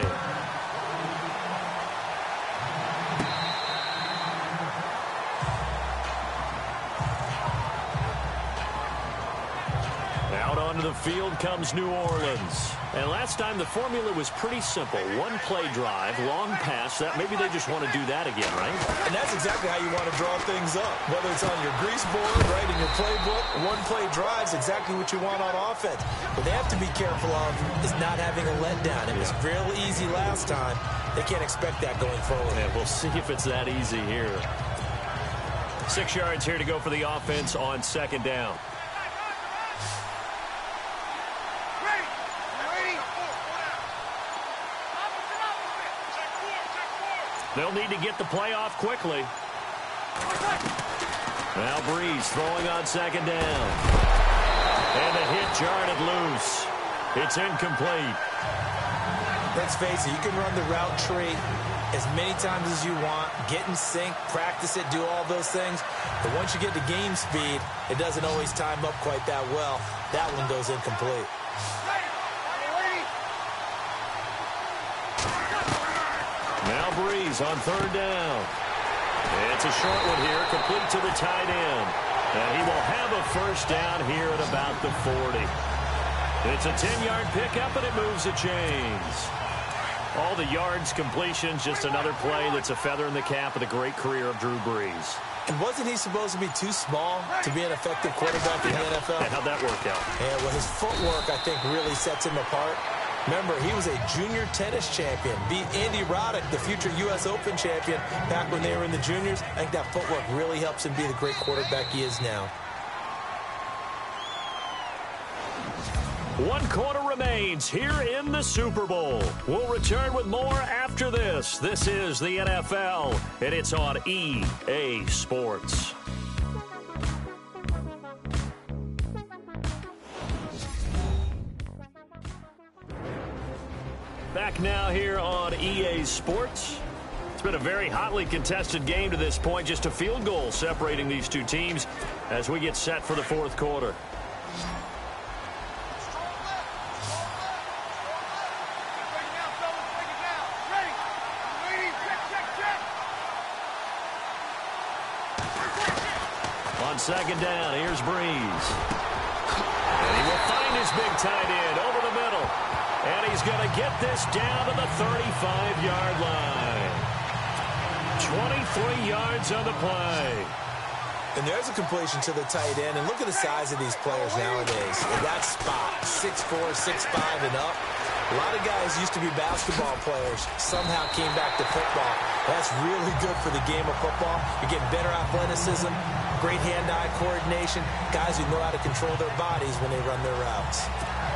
Out onto the field comes New Orleans. And last time the formula was pretty simple. One play drive, long pass. That maybe they just want to do that again, right? And that's exactly how you want to draw things up. Whether it's on your grease board, right, in your playbook, one play drive's exactly what you want on offense. What they have to be careful of is not having a letdown. It was real easy last time. They can't expect that going forward. And we'll see if it's that easy here. Six yards here to go for the offense on second down. They'll need to get the play off quickly. Now Breeze throwing on second down. And the hit jarred it loose. It's incomplete. Let's face it, you can run the route tree as many times as you want, get in sync, practice it, do all those things. But once you get to game speed, it doesn't always time up quite that well. That one goes incomplete. Now Breeze on third down. It's a short one here, complete to the tight end. And he will have a first down here at about the forty. It's a ten-yard pickup, and it moves the chains. All the yards, completions, just another play that's a feather in the cap of the great career of Drew Brees. And wasn't he supposed to be too small to be an effective quarterback in the N F L? And how'd that work out? Yeah, well, his footwork, I think, really sets him apart. Remember, he was a junior tennis champion, beat Andy Roddick, the future U S Open champion, back when they were in the juniors. I think that footwork really helps him be the great quarterback he is now. One quarter remains here in the Super Bowl. We'll return with more after this. This is the N F L, and it's on E A Sports. Back now here on E A Sports. It's been a very hotly contested game to this point. Just a field goal separating these two teams as we get set for the fourth quarter. On second down, here's Brees. And he will find his big tight end over the middle. And he's going to get this down to the thirty-five-yard line. twenty-three yards on the play. And there's a completion to the tight end. And look at the size of these players nowadays. In that spot, six four, six five, and up. A lot of guys used to be basketball players, somehow came back to football. That's really good for the game of football. You're getting better athleticism, great hand-eye coordination, guys who know how to control their bodies when they run their routes.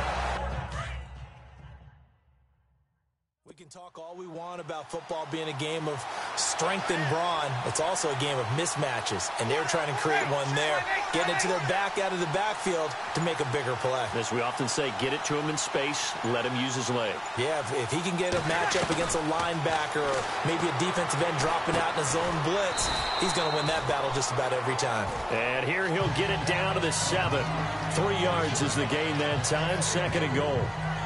We can talk all we want about football being a game of strength and brawn. It's also a game of mismatches, and they're trying to create one there, getting it to their back out of the backfield to make a bigger play. As we often say, get it to him in space, let him use his leg. Yeah, if, if he can get a matchup against a linebacker or maybe a defensive end dropping out in a zone blitz, he's going to win that battle just about every time. And here he'll get it down to the seven. Three yards is the gain that time, second and goal.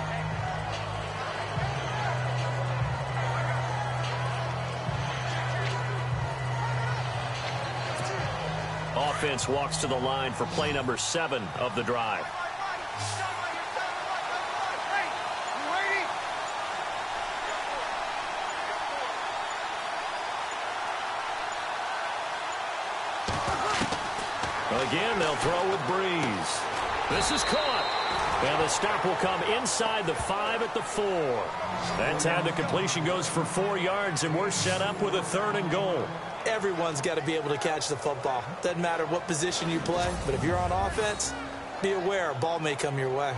Offense walks to the line for play number seven of the drive. Again, they'll throw with Brees. This is caught. And the stop will come inside the five at the four. That time the completion goes for four yards, and we're set up with a third and goal. Everyone's got to be able to catch the football. Doesn't matter what position you play, but if you're on offense, be aware a ball may come your way.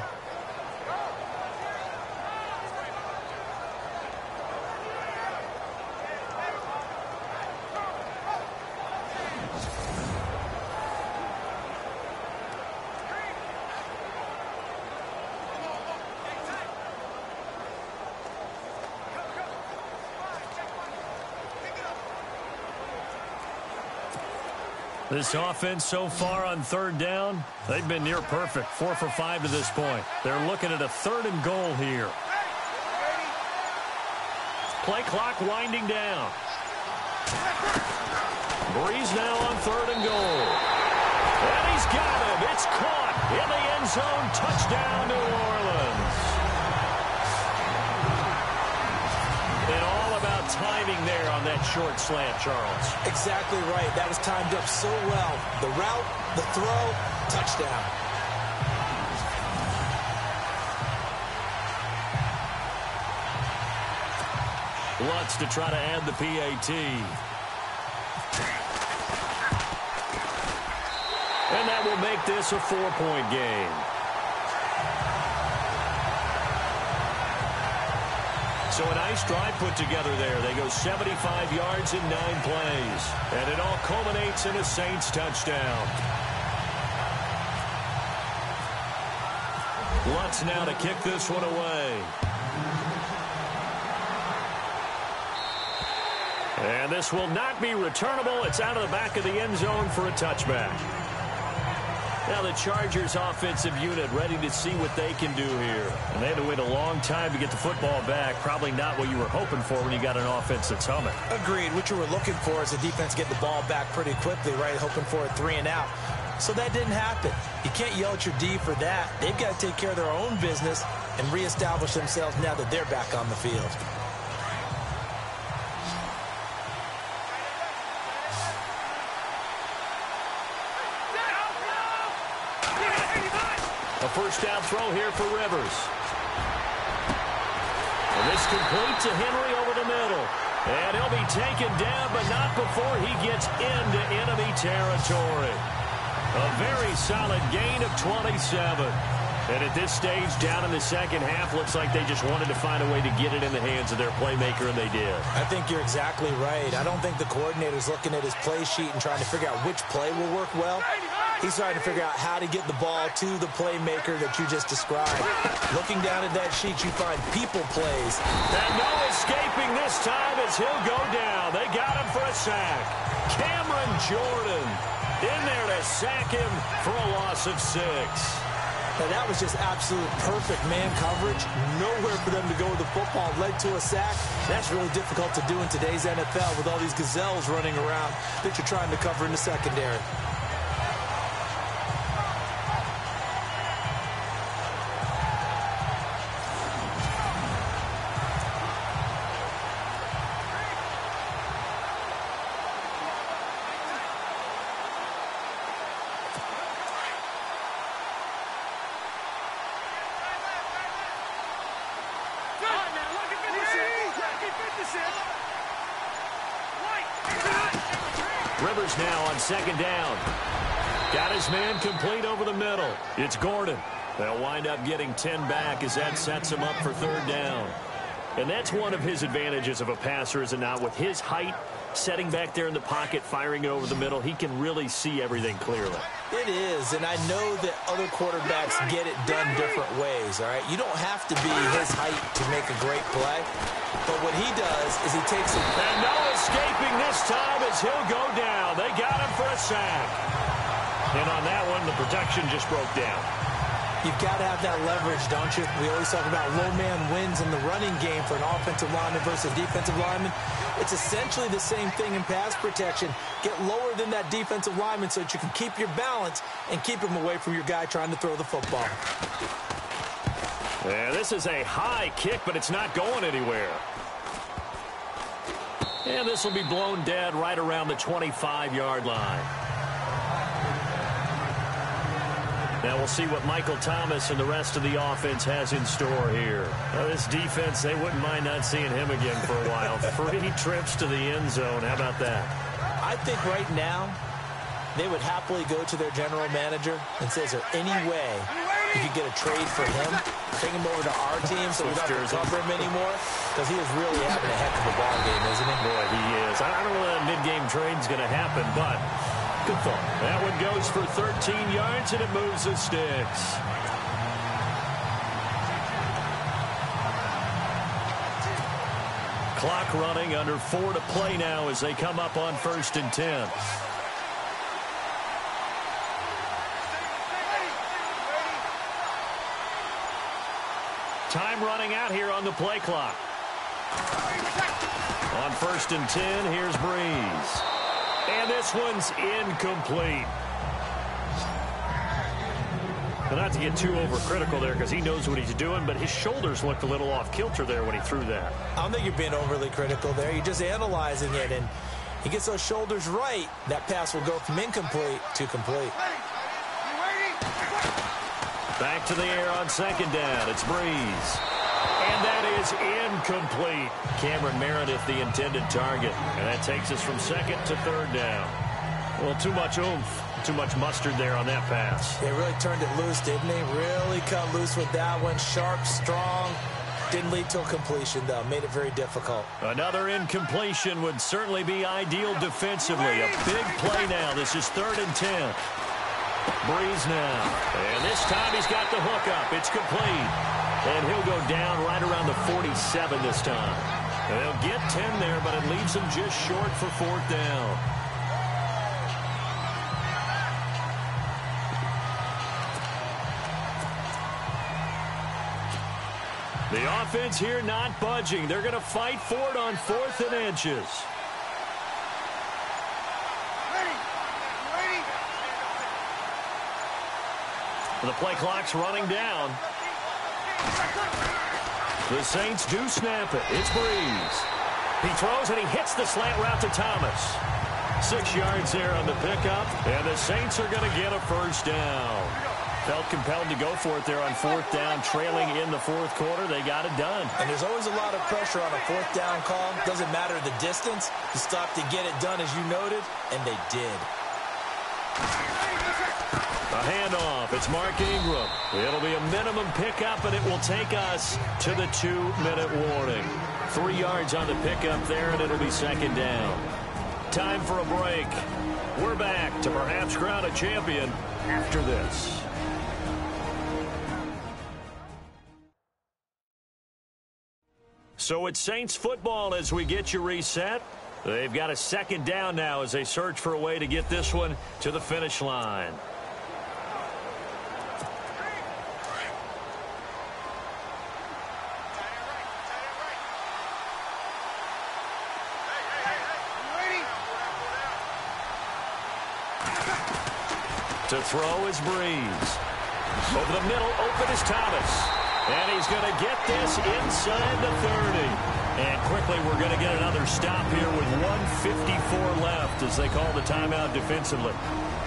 This offense so far on third down, they've been near perfect. Four for five to this point. They're looking at a third and goal here. Play clock winding down. Brees now on third and goal. And he's got him. It's caught in the end zone. Touchdown, New Orleans. And all about timing there on that short slant, Charles. Exactly right. That was timed up so well. The route, the throw, touchdown. Lutz to try to add the P A T. And that will make this a four-point game. So a nice drive put together there. They go seventy-five yards in nine plays. And it all culminates in a Saints touchdown. Lutz now to kick this one away. And this will not be returnable. It's out of the back of the end zone for a touchback. Now the Chargers offensive unit ready to see what they can do here. And they had to wait a long time to get the football back. Probably not what you were hoping for when you got an offense that's humming. Agreed. What you were looking for is the defense get the ball back pretty quickly, right? Hoping for a three and out. So that didn't happen. You can't yell at your D for that. They've got to take care of their own business and reestablish themselves now that they're back on the field. A first down throw here for Rivers. And this complete to Henry over the middle. And he'll be taken down, but not before he gets into enemy territory. A very solid gain of twenty-seven. And at this stage, down in the second half, looks like they just wanted to find a way to get it in the hands of their playmaker, and they did. I think you're exactly right. I don't think the coordinator's looking at his play sheet and trying to figure out which play will work well. He's trying to figure out how to get the ball to the playmaker that you just described. Looking down at that sheet, you find people plays. And no escaping this time as he'll go down. They got him for a sack. Cameron Jordan in there to sack him for a loss of six. Now, that was just absolute perfect man coverage. Nowhere for them to go with the football. Led to a sack. That's really difficult to do in today's N F L with all these gazelles running around that you're trying to cover in the secondary. Rivers now on second down. Got his man complete over the middle. It's Gordon. They'll wind up getting ten back as that sets him up for third down. And that's one of his advantages of a passer, is it not? With his height, setting back there in the pocket, firing it over the middle, he can really see everything clearly. It is, and I know that other quarterbacks get it done different ways, all right? You don't have to be his height to make a great play, but what he does is he takes it. And no escaping this time as he'll go down. They got him for a sack. And on that one, the protection just broke down. You've got to have that leverage, don't you? We always talk about low man wins in the running game for an offensive lineman versus defensive lineman. It's essentially the same thing in pass protection. Get lower than that defensive lineman so that you can keep your balance and keep him away from your guy trying to throw the football. Yeah, this is a high kick, but it's not going anywhere. And this will be blown dead right around the twenty-five yard line. Now we'll see what Michael Thomas and the rest of the offense has in store here. Now this defense, they wouldn't mind not seeing him again for a while. Three trips to the end zone. How about that? I think right now they would happily go to their general manager and say, is there any way you could get a trade for him? Take him over to our team so we don't have to cover him anymore? Because he is really having a heck of a ball game, isn't he? Boy, he is. I don't know when that mid-game trade's going to happen, but good thought. That one goes for thirteen yards, and it moves the sticks. Clock running, under four to play now as they come up on first and ten. Time running out here on the play clock. On first and ten, here's Breeze. And this one's incomplete. Well, not to get too overcritical there because he knows what he's doing, but his shoulders looked a little off kilter there when he threw that. I don't think you're being overly critical there. You're just analyzing it, and he gets those shoulders right. That pass will go from incomplete to complete. Back to the air on second down. It's Breeze. And that is incomplete. Cameron Meredith, the intended target. And that takes us from second to third down. Well, too much oomph, too much mustard there on that pass. They really turned it loose, didn't they? Really cut loose with that one. Sharp, strong. Didn't lead to a completion, though. Made it very difficult. Another incompletion would certainly be ideal defensively. A big play now. This is third and ten. Breeze now. And this time he's got the hook up. It's complete. And he'll go down right around the forty-seven this time. And they'll get ten there, but it leaves him just short for fourth down. The offense here not budging. They're going to fight for it on fourth and inches. The play clock's running down. The Saints do snap it. It's Breeze. He throws and he hits the slant route to Thomas. Six yards there on the pickup, and the Saints are going to get a first down. Felt compelled to go for it there on fourth down, trailing in the fourth quarter. They got it done. And there's always a lot of pressure on a fourth down call. Doesn't matter the distance. You stop to get it done, as you noted, and they did. A handoff. It's Mark Ingram. It'll be a minimum pickup, and it will take us to the two-minute warning. Three yards on the pickup there, and it'll be second down. Time for a break. We're back to perhaps crown a champion after this. So it's Saints football as we get you reset. They've got a second down now as they search for a way to get this one to the finish line. To throw is Breeze. Over the middle, open is Thomas. And he's going to get this inside the thirty. And quickly we're going to get another stop here with one fifty-four left as they call the timeout defensively.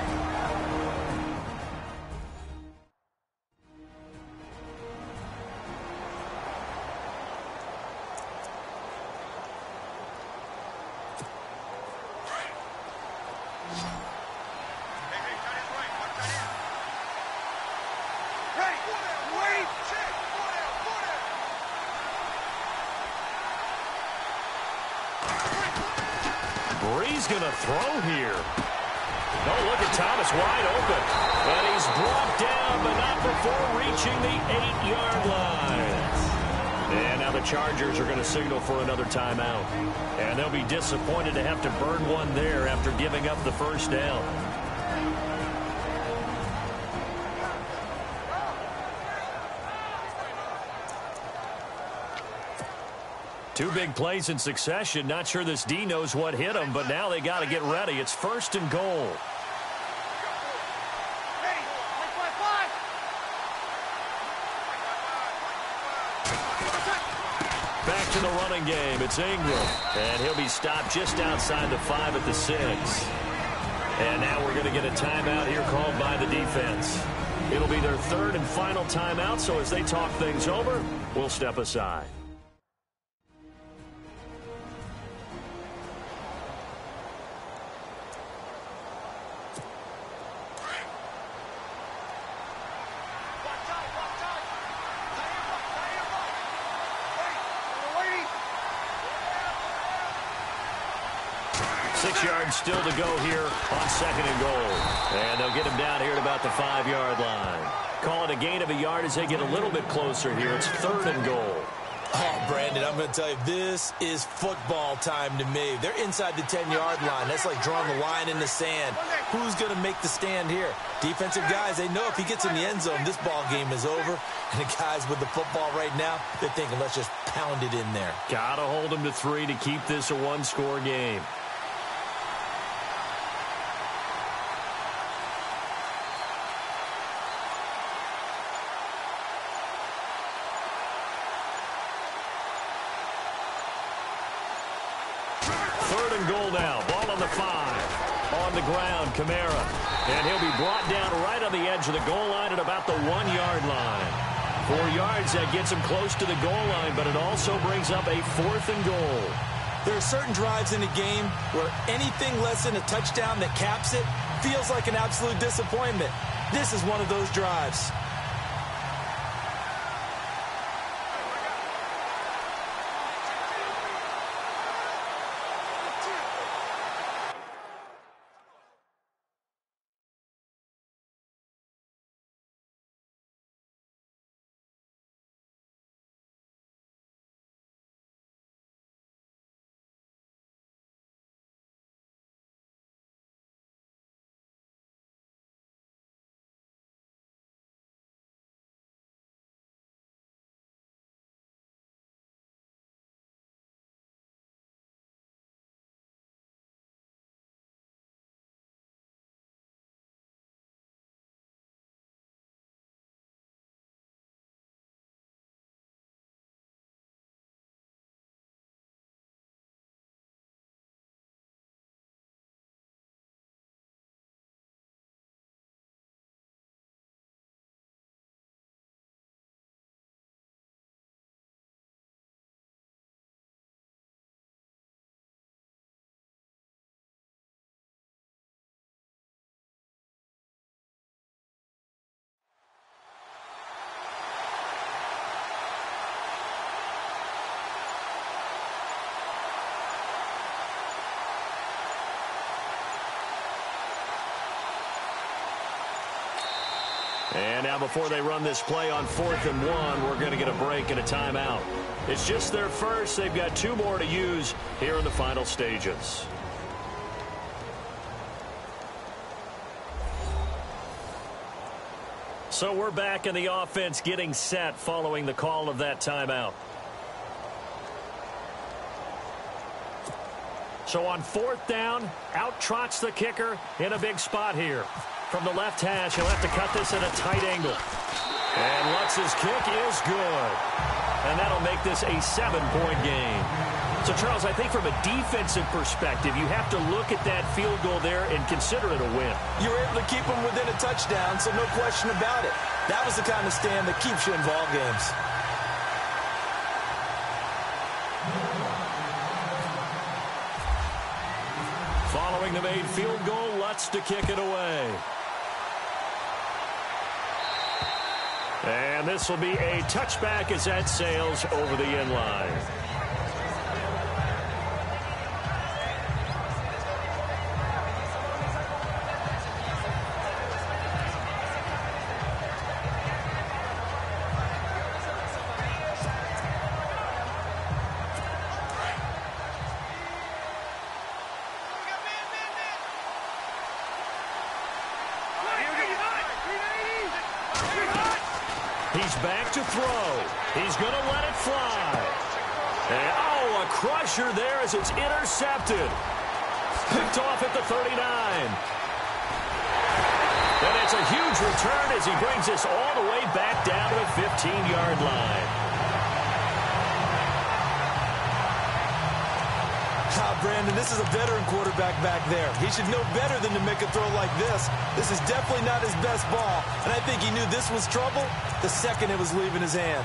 Breeze going to throw here. Oh, look at Thomas wide open. And he's brought down, but not before reaching the eight-yard line. And now the Chargers are going to signal for another timeout. And they'll be disappointed to have to burn one there after giving up the first down. Two big plays in succession. Not sure this D knows what hit him, but now they got to get ready. It's first and goal. Back to the running game. It's Ingram. And he'll be stopped just outside the five at the six. And now we're going to get a timeout here called by the defense. It'll be their third and final timeout, so as they talk things over, we'll step aside. Six yards still to go here on second and goal. And they'll get him down here at about the five-yard line. Call it a gain of a yard as they get a little bit closer here. It's third and goal. Oh, Brandon, I'm going to tell you, this is football time to me. They're inside the ten-yard line. That's like drawing a line in the sand. Who's going to make the stand here? Defensive guys, they know if he gets in the end zone, this ball game is over. And the guys with the football right now, they're thinking, let's just pound it in there. Got to hold them to three to keep this a one-score game. Third and goal now. Ball on the five. On the ground, Kamara. And he'll be brought down right on the edge of the goal line at about the one-yard line. Four yards, that gets him close to the goal line, but it also brings up a fourth and goal. There are certain drives in a game where anything less than a touchdown that caps it feels like an absolute disappointment. This is one of those drives. And now before they run this play on fourth and one, we're going to get a break and a timeout. It's just their first. They've got two more to use here in the final stages. So we're back in the offense getting set following the call of that timeout. So on fourth down, out trots the kicker in a big spot here. From the left hash, he'll have to cut this at a tight angle. And Lutz's kick is good. And that'll make this a seven-point game. So, Charles, I think from a defensive perspective, you have to look at that field goal there and consider it a win. You were able to keep them within a touchdown, so no question about it. That was the kind of stand that keeps you in ball games. Following the made field goal, Lutz to kick it away. And this will be a touchback as that sails over the end line. He's back to throw. He's going to let it fly. And, oh, a crusher there as it's intercepted. Picked off at the thirty-nine. And it's a huge return as he brings this all the way back down to the fifteen-yard line. Ah, Brandon, this is a veteran quarterback back there. He should know better than to make a throw like this. This is definitely not his best ball, and I think he knew this was trouble the second it was leaving his hand.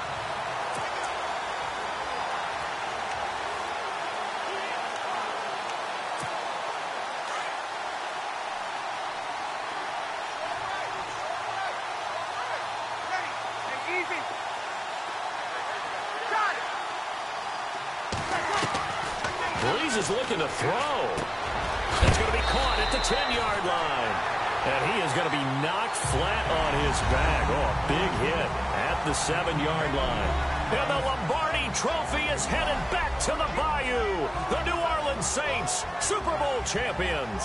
Breeze is looking to throw. It's going to be caught at the ten-yard line. And he is going to be knocked flat on his back. Oh, a big hit at the seven-yard line. And the Lombardi Trophy is headed back to the Bayou. The New Orleans Saints, Super Bowl champions.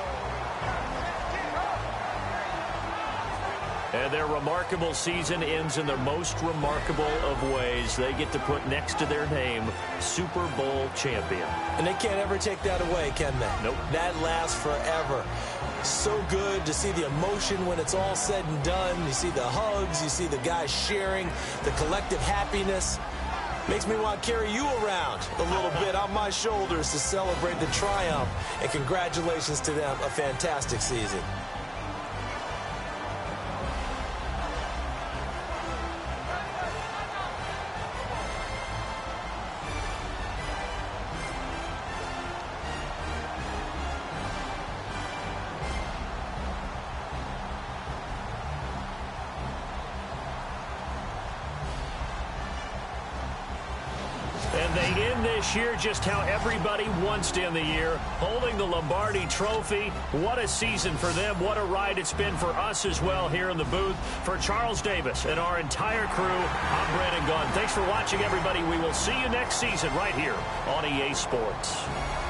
And their remarkable season ends in their most remarkable of ways. They get to put next to their name, Super Bowl champion. And they can't ever take that away, can they? Nope. That lasts forever. So good to see the emotion when it's all said and done. You see the hugs. You see the guys sharing, the collective happiness. Makes me want to carry you around a little bit on my shoulders to celebrate the triumph. And congratulations to them. A fantastic season. And they end this year just how everybody wants to end the year, holding the Lombardi Trophy. What a season for them. What a ride it's been for us as well here in the booth. For Charles Davis and our entire crew, I'm Brandon Gaudin. Thanks for watching, everybody. We will see you next season right here on E A Sports.